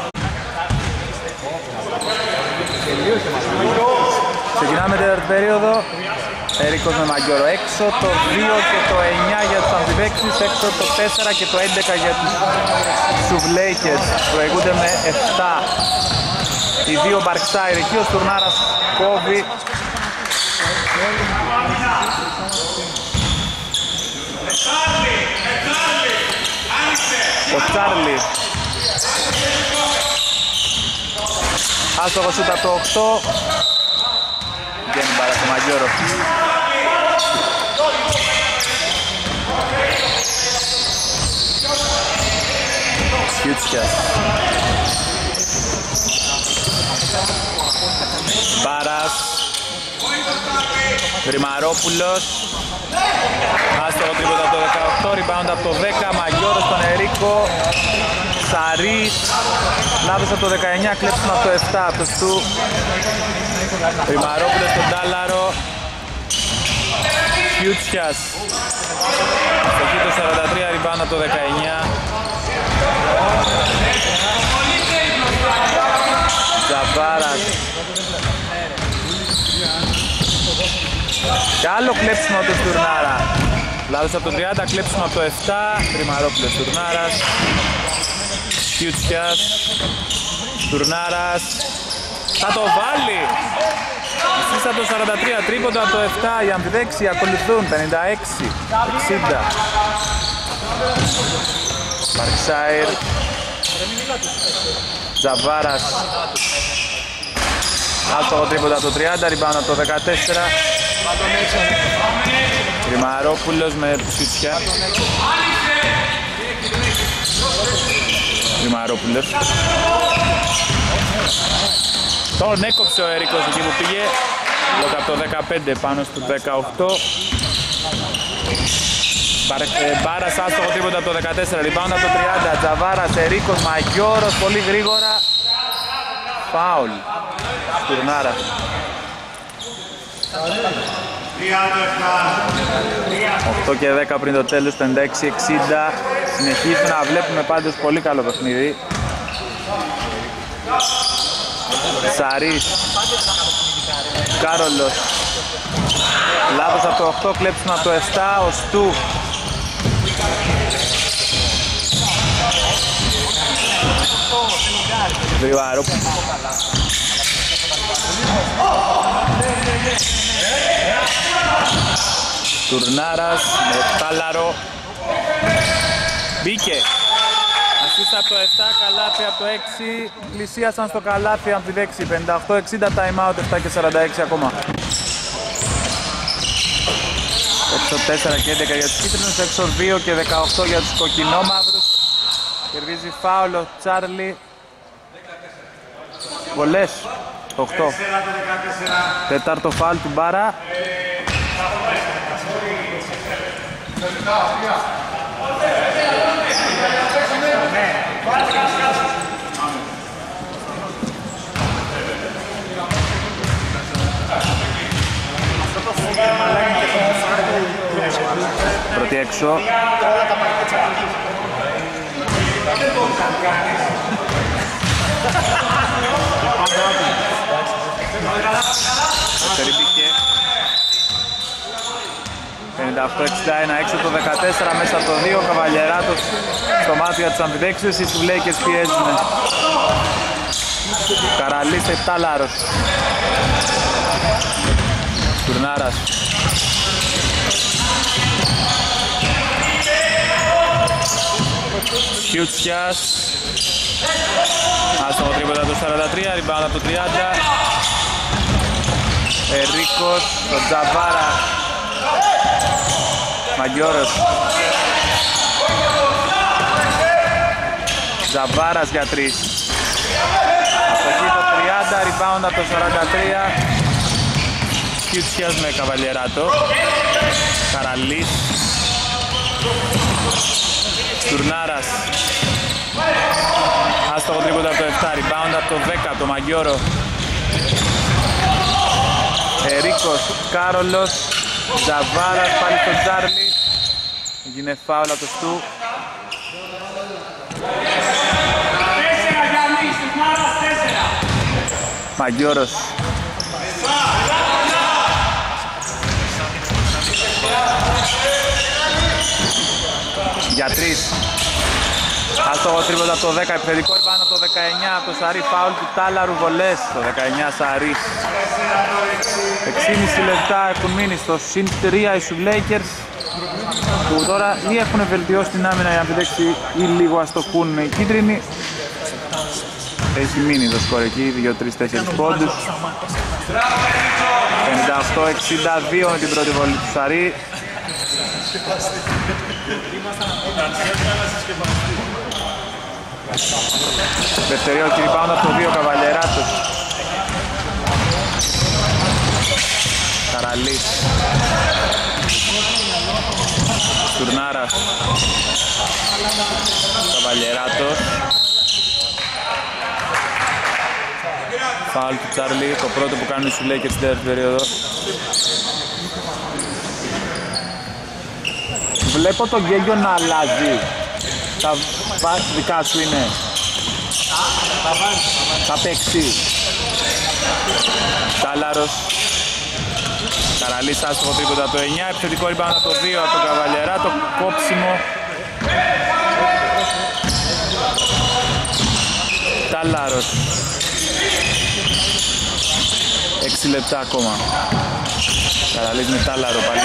Ξεκινάμε την τέταρτη περίοδο. Ερίκος με Μαγιόρο έξω, το δύο και το εννιά για τους αμφιβέξεις, έξω το τέσσερα και το έντεκα για τους Lakers. Προηγούνται με επτά. Οι δύο Μπαρκστάιρ εκεί, ο Στουρνάρας κόβει. Ο Τσάρλι. Άστοχο σούτα το οκτώ. Βγαίνει μπάλα στο Μαγιόρο. Σκιούτσιας. Τζαμπάρας, Γρημαρόπουλος, άστοχο τρίποτα από το δεκαοκτώ, rebound από το δέκα, Μαγιώρος στον Ερίκο, Σαρής, λάθος από το δεκαεννιά, κλέψιμο από το επτά, από το Στου, Γρημαρόπουλος στον Τάλαρο, Φιούτσιας, αστοχή το σαράντα τρία, rebound από το δεκαεννιά, Τζαβάρας, και άλλο κλέψιμο από το Στουρνάρα. Λάθος από το τριάντα, κλέψιμο από το επτά, Γρημαρόπουλος Στουρνάρας, Φιούτσιας, Στουρνάρας, θα το βάλει! Εσείς από το σαράντα τρία, τρίποντο από το επτά, οι αμφιδέξιοι ακολουθούν, πενήντα έξι εξήντα. Παρξάιρ, Τζαβάρας, άστοχο τρίποντο από το τριάντα, rebound από το δεκατέσσερα. Γρημαρόπουλος με Ψιτσιά. Γρημαρόπουλος. Τον έκοψε ο Ερίκος εκεί που πήγε. Λόγω από το δεκαπέντε πάνω στο δεκαοκτώ. Μπάρας άστοχο τρίποντο από το δεκατέσσερα, rebound από το τριάντα. Τζαβάρας, Ερίκος, Μαγιώρος, πολύ γρήγορα. Φάουλ. Στουρνάρα. οκτώ και δέκα πριν το τέλος, πενήντα έξι εξήντα. Συνεχίζουμε να βλέπουμε πάντως πολύ καλό παιχνίδι. Σαρής, Κάρολος, λάθος από το οκτώ, κλέψιμο από το επτά, ο Στου. Γρηγαρόπουλος. Τουρνάρας με Τάλαρο. Μπήκε. Ασίστα από το επτά, καλάθι από το έξι. Πλησίασαν στο καλάθι από τη δέξη. πενήντα οκτώ εξήντα, time out, επτά και σαράντα έξι ακόμα. Έξω τέσσερα και έντεκα για τους κίτρινους, έξω δύο και δεκαοκτώ για τους κοκκινόμαυρους. Κερδίζει φάουλ ο Τσάρλι. Βολές, οκτώ. Τέταρτο φάουλ του Μπάρα. Πρώτη έξω. Περιπήκε. πενήντα οκτώ εξήντα ένα, έξω το δεκατέσσερα, μέσα από το δύο. Καβαλιεράτος στο μάτι για τους αμφιδέξιους. Οι Σουβλέικες πιέζουν. Καραλής, Επτάλαρος. Τουρνάρας. Χιούτσιας. Άστοχο τρίποντα το σαράντα τρία, rebound από το τριάντα. Ερίκος, τον Τζαβάρα. Μαγιώρος. Τζαβάρας για τρεις. Αστοχή το τριάντα, rebound από το σαράντα τρία. Χιούτσιας με Καβαλιεράτο. Καραλής. Τουρνάρας. Άστοχο τρίποντα από το επτά, rebound από το δέκα, από το Μαγιώρο. Ερίκος, Κάρολος, Τζαβάρας, πάλι στον Τσάρλι. Έγινε φάουλ από το Στου. Μαγιώρος. Για τρεις. Άστοχο τρίποντα από το δέκα, επιθετικό rebound από το δεκαεννιά, από το Σαρί, φάουλ του Τάλαρου, βολές. Το δεκαεννιά Σαρής. έξι και μισό λεπτά έχουν μείνει στο συν τρία οι Σουβλέικερς, που τώρα ή έχουν βελτιώσει την άμυνα οι αμφιδέξιοι ή λίγο αστοχούν οι κίτρινοι. Έχει μείνει το σκορ εκεί, δύο τρία τέσσερα πόντους. πενήντα οκτώ εξήντα δύο με την πρώτη βολή του Σαρί. Δευτεριό rebound από το δύο, Καβαλιεράτος. Καραλής, Στουρνάρας, Καβαλιεράτος. Φάουλ του Τσάρλι, το πρώτο που κάνουν οι Lakers στην τέταρτη περίοδο. Βλέπω τον Γκέγκιο να αλλάζει. Τα δικά σου είναι. Θα παίξει. Τάλαρος. Καραλής άστοχο τρίποντα το εννιά. Επιθετικό rebound το δύο από τον Καβαλιερά. Το κόψιμο. Τάλαρος. έξι λεπτά ακόμα. Καραλής με Τάλαρο πάλι.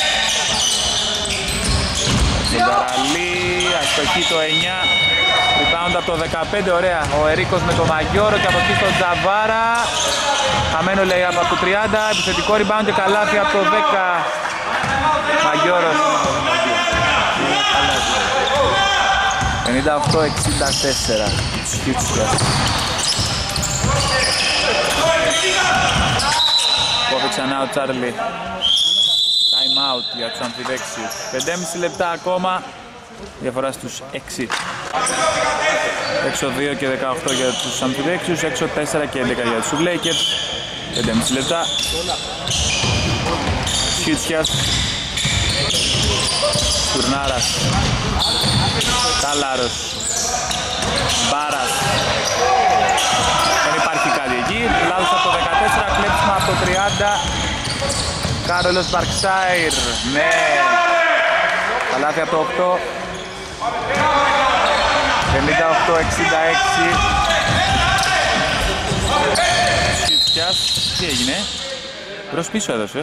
Τον Καραλή, αστοχή το εννιά. Rebound από το δεκαπέντε, ωραία. Ο Ερίκος με τον Μαγιόρο και από εκεί στον Τζαβάρα. Χαμένο λέει από το τριάντα. Επιθετικό rebound και καλάθι από το δέκα. Μαγιόρος. πενήντα οκτώ εξήντα τέσσερα. Κόβει ξανά ο Τσάρλι. Time out για τους αμφιδέξιους. πέντε και μισό λεπτά ακόμα. Διαφορά στους έξι. Έξω δύο και δεκαοκτώ για τους αμφιδέξιους. Έξω τέσσερα και έντεκα για τους Lakers. πέντε και μισό λεπτά. Σιούτσιας. Τουρνάρας. Τάλαρος. Μπάρας. Δεν υπάρχει κάτι εκεί. Λάθος από το δεκατέσσερα, κλέψιμο από το τριάντα. Κάρολος Μπαρξάιρ. Ναι. Καλάθι από το οκτώ. πενήντα οκτώ εξήντα έξι. Σιούτσιας. Τι έγινε? Μπρος πίσω έδωσε.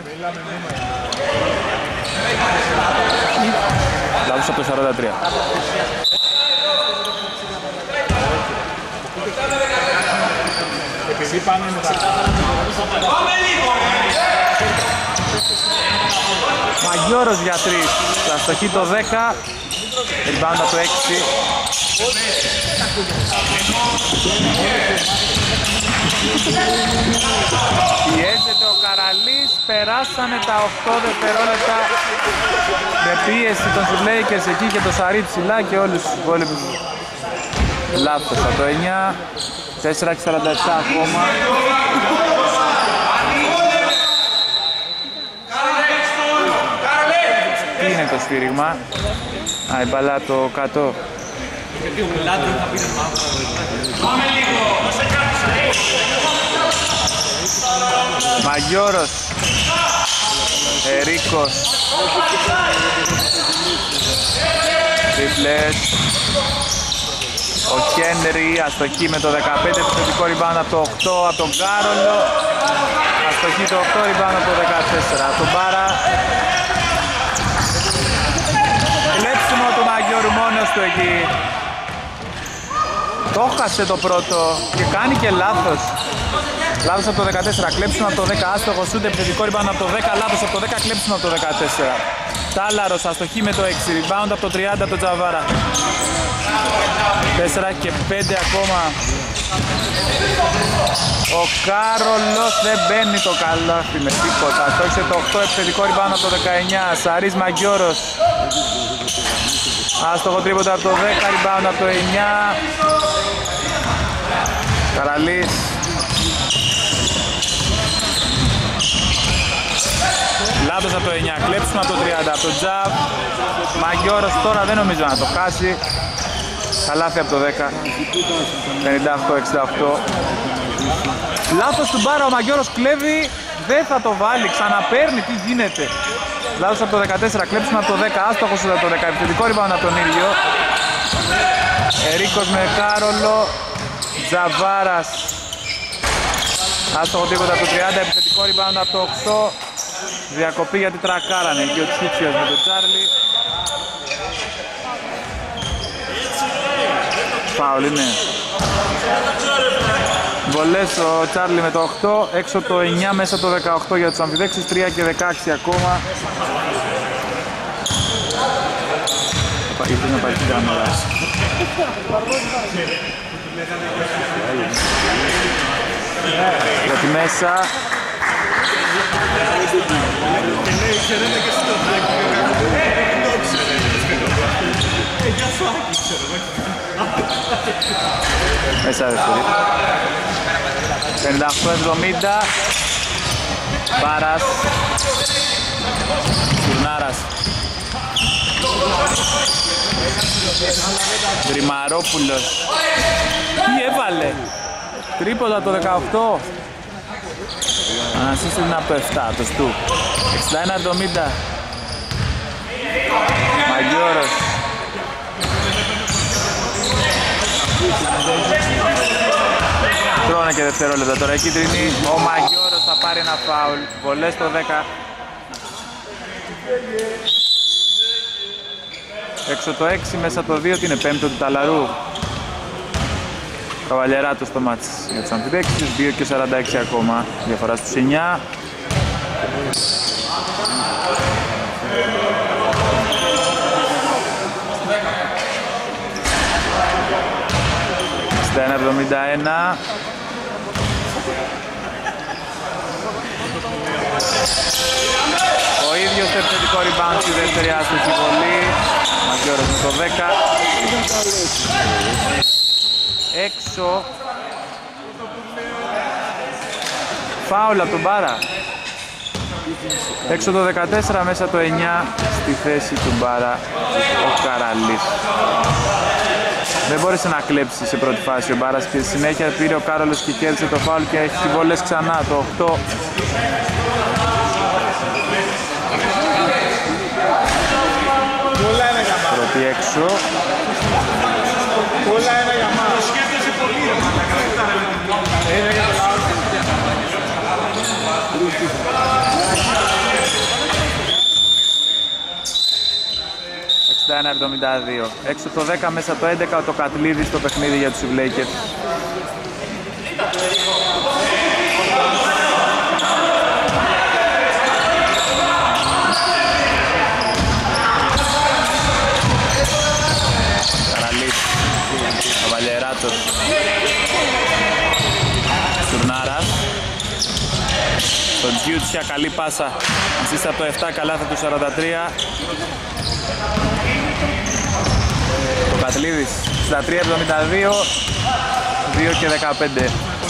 Λάθος από το σαράντα τρία. Επειδή πάνε με τα... Μαγιόρος για τρεις. Θα αστοχεί το δέκα. Rebound από το έξι. Πιέζεται ο Καραλής. Περάσανε τα οκτώ δευτερόλεπτα με πίεση των Lakers εκεί και το Σαρί ψηλά και όλους τους υπόλοιπους. Λάθος από το εννιά. τέσσερα και σαράντα επτά ακόμα. Τι είναι το σφύριγμα? Α, η μπαλά το κάτω. Μαγιόρος. Ερίκος. Τριπλές. Ο Χένρι, αστοχή με το δεκαπέντε, επιθετικό rebound από το οκτώ, από τον Κάρολο. Αστοχή το οκτώ, rebound από το δεκατέσσερα, από τον Μπάρα. Κλέψιμο του Μαγιόρου μόνος του εκεί. Το χάσε το πρώτο και κάνει και λάθος. Λάθος από το δεκατέσσερα, κλέψιμο από το δέκα, άστοχο σούτ, επιθετικό rebound από το δέκα, λάθος από το δέκα, κλέψιμο από το δεκατέσσερα. Τάλαρος, αστοχή με το έξι, rebound από το τριάντα, από τον Τζαβάρα. τέσσερα και πέντε ακόμα. Ο Κάρολος δεν μπαίνει το καλάθι με τίποτα. Στόχισε το οκτώ, επιθετικό rebound από το δεκαεννιά. Σαρής Μαγιόρος. Άστοχο τρίποντα από το δέκα, rebound από το εννιά. Καραλής. Λάθος από το εννιά, κλέψουμε από το τριάντα, από το τζαβ. Μαγιόρος τώρα δεν νομίζω να το χάσει. Καλάθι από το δέκα, πενήντα οκτώ εξήντα οκτώ. Λάθος του Μπάρα, ο Μαγιόρος κλέβει, δεν θα το βάλει, ξαναπαίρνει, τι γίνεται. Λάθος από το δεκατέσσερα, κλέψουμε από το δέκα, άστοχος από το δέκα, επιθετικό rebound από τον ίδιο. Ερίκος με Κάρολο, Τζαβάρας. Άστοχο τίποτα από το τριάντα, επιθετικό rebound από το οκτώ. Διακοπή γιατί τρακάρανε και ο Τσίτσιος με τον Τσάρλι. Φάουλ είναι. Βολές ο Τσάρλι με το οκτώ, έξω το εννιά, μέσα το δεκαοκτώ για τους αμφιδέξεις, τρία και δεκαέξι ακόμα. Ήρθε να πάει την κάμερα. Για τη μέσα. Μέσα δεύτερη. πενήντα οκτώ εβδομήντα. Μπάρας. Τουρνάρας. Δρυμαρόπουλος. Τι έβαλε. Τρίποντα το δεκαοκτώ. Ανασύστη είναι από το επτά, το στου. εξήντα ένα εβδομήντα. Μαγιώρος. Τρώνε και δευτερόλεπτα τώρα η κίτρινη. Ο Μαγιώρος θα πάρει ένα φάουλ. Βολές το δέκα. Έξω το έξι, μέσα το δύο, τι είναι πέμπτο του Ταλαρού. Καβαλιεράτος στο μάτς για τους αμφιδέξεις, δύο και σαράντα έξι ακόμα, διαφορά στους εννιά. εξήντα ένα εβδομήντα ένα. Ο ίδιος το επιθετικό rebound στη δεύτερη άστοχη βολή. Μαγιώρος με το δέκα. Έξω. Φάουλ από τον Μπάρα. Έξω το δεκατέσσερα, μέσα το εννιά. Στη θέση του Μπάρα ο Καραλής. Δεν μπόρεσε να κλέψει σε πρώτη φάση ο Μπάρας και στη συνέχεια πήρε ο Κάρολος και κέρδισε το φάουλ και έχει βολές ξανά το οκτώ. Πρώτη έξω. Όλα ένα για μας. Το σκέφτεσαι πολύ ρε μαλάκα. Είναι για το λαό. εξήντα ένα εβδομήντα δύο. Έξω το δέκα, μέσα το έντεκα, το Κατλίδη στο παιχνίδι για τους Lakers. Καραλής, Καβαλιεράτος, Τουρνάρας, στον Τζιούτσια, καλή πάσα, ασίστα από το επτά, καλάθι του σαράντα τρία. Το Κατλίδης, στα τρία εβδομήντα δύο, δύο και δεκαπέντε.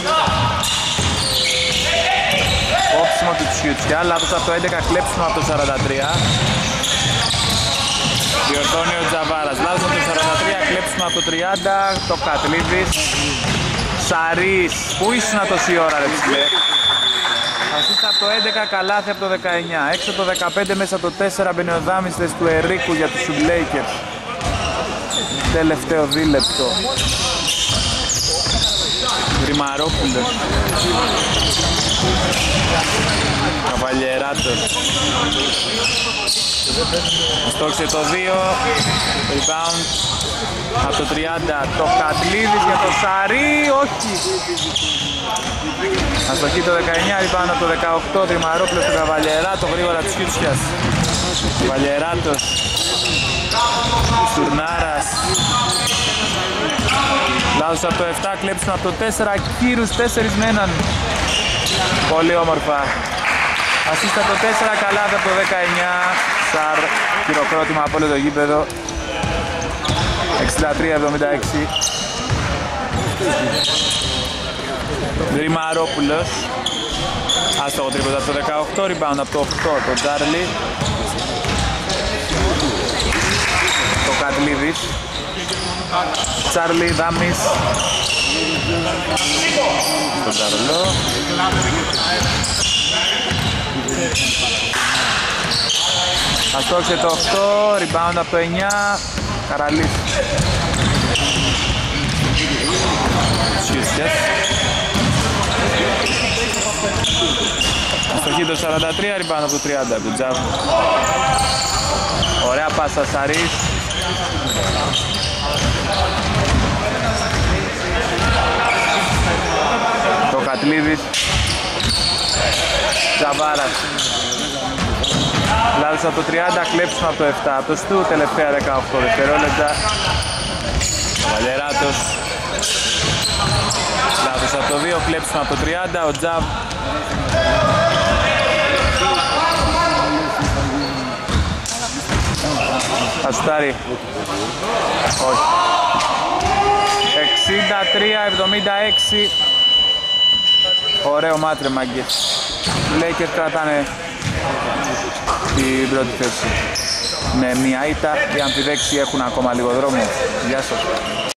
Όψιμο του Τσιούτσια, λάθος από το έντεκα, κλέψιμο από το σαράντα τρία. Διορθώνει ο Τζαβάρας, λάθος από το σαράντα τρία, κλέψιμο από το τριάντα. Το Κατλίδης, Σαρής, πού ήσουν τόση ώρα ρε ψηλέ. Ασίστα από το έντεκα, καλάθι από το δεκαεννιά. Έξω το δεκαπέντε, μέσα το τέσσερα, μπαίνει ο Δάμιστες του Ερίκου για τους Lakers. Τελευταίο δίλεπτο. Γρημαρόπουλος. Καβαλιεράτος. Στόχισε το δύο. Rebound από το τριάντα. Το Κατλίδης για το Σαρί. Όχι. Αστοχή το δεκαεννιά. Rebound από το δεκαοκτώ. Γρημαρόπουλος στον Καβαλιεράτο. Γρήγορα της Χιούτσιας. Καβαλιεράτος. Τουρνάρας. Λάθος από το επτά, κλέψουν από το τέσσερα, Κύρους τέσσερα με έναν. Πολύ όμορφα. Ασίστα το τέσσερα, καλάθι από το δεκαεννιά. Σαρ, χειροκρότημα από όλο το γήπεδο. εξήντα τρία εβδομήντα έξι. Γρημαρόπουλος. Άστοχο τρίποντα από το δεκαοκτώ, rebound από το οκτώ, το Τζάρλι. Το Κατλίδης. Τσάρλι, Δάμις. Το Τζαρλό. Αστόχισε το οκτώ, rebound από το εννιά. Καραλής. Σιούτσιας. Αστοχή το σαράντα τρία, rebound από το τριάντα, από το Τζαβ. Ωραία πάσα Σαρής. Το Κατλίδης. Τζαβάρας. Λάθος από το τριάντα, κλέψουμε από το επτά. Από το Στου, τελευταία δεκαοκτώ δευτερόλεπτα. Καβαλιεράτος. Λάθος από το δύο, κλέψουμε από το τριάντα. Ο Τζαβ. Σουτάρει. Όχι. εξήντα τρία εβδομήντα έξι. Ωραίο μάτρε μάγκες. Οι Lakers κρατάνε την πρώτη θέση με μία ήττα. Οι αμφιδέξοι έχουν ακόμα λίγο δρόμο. Γεια σας.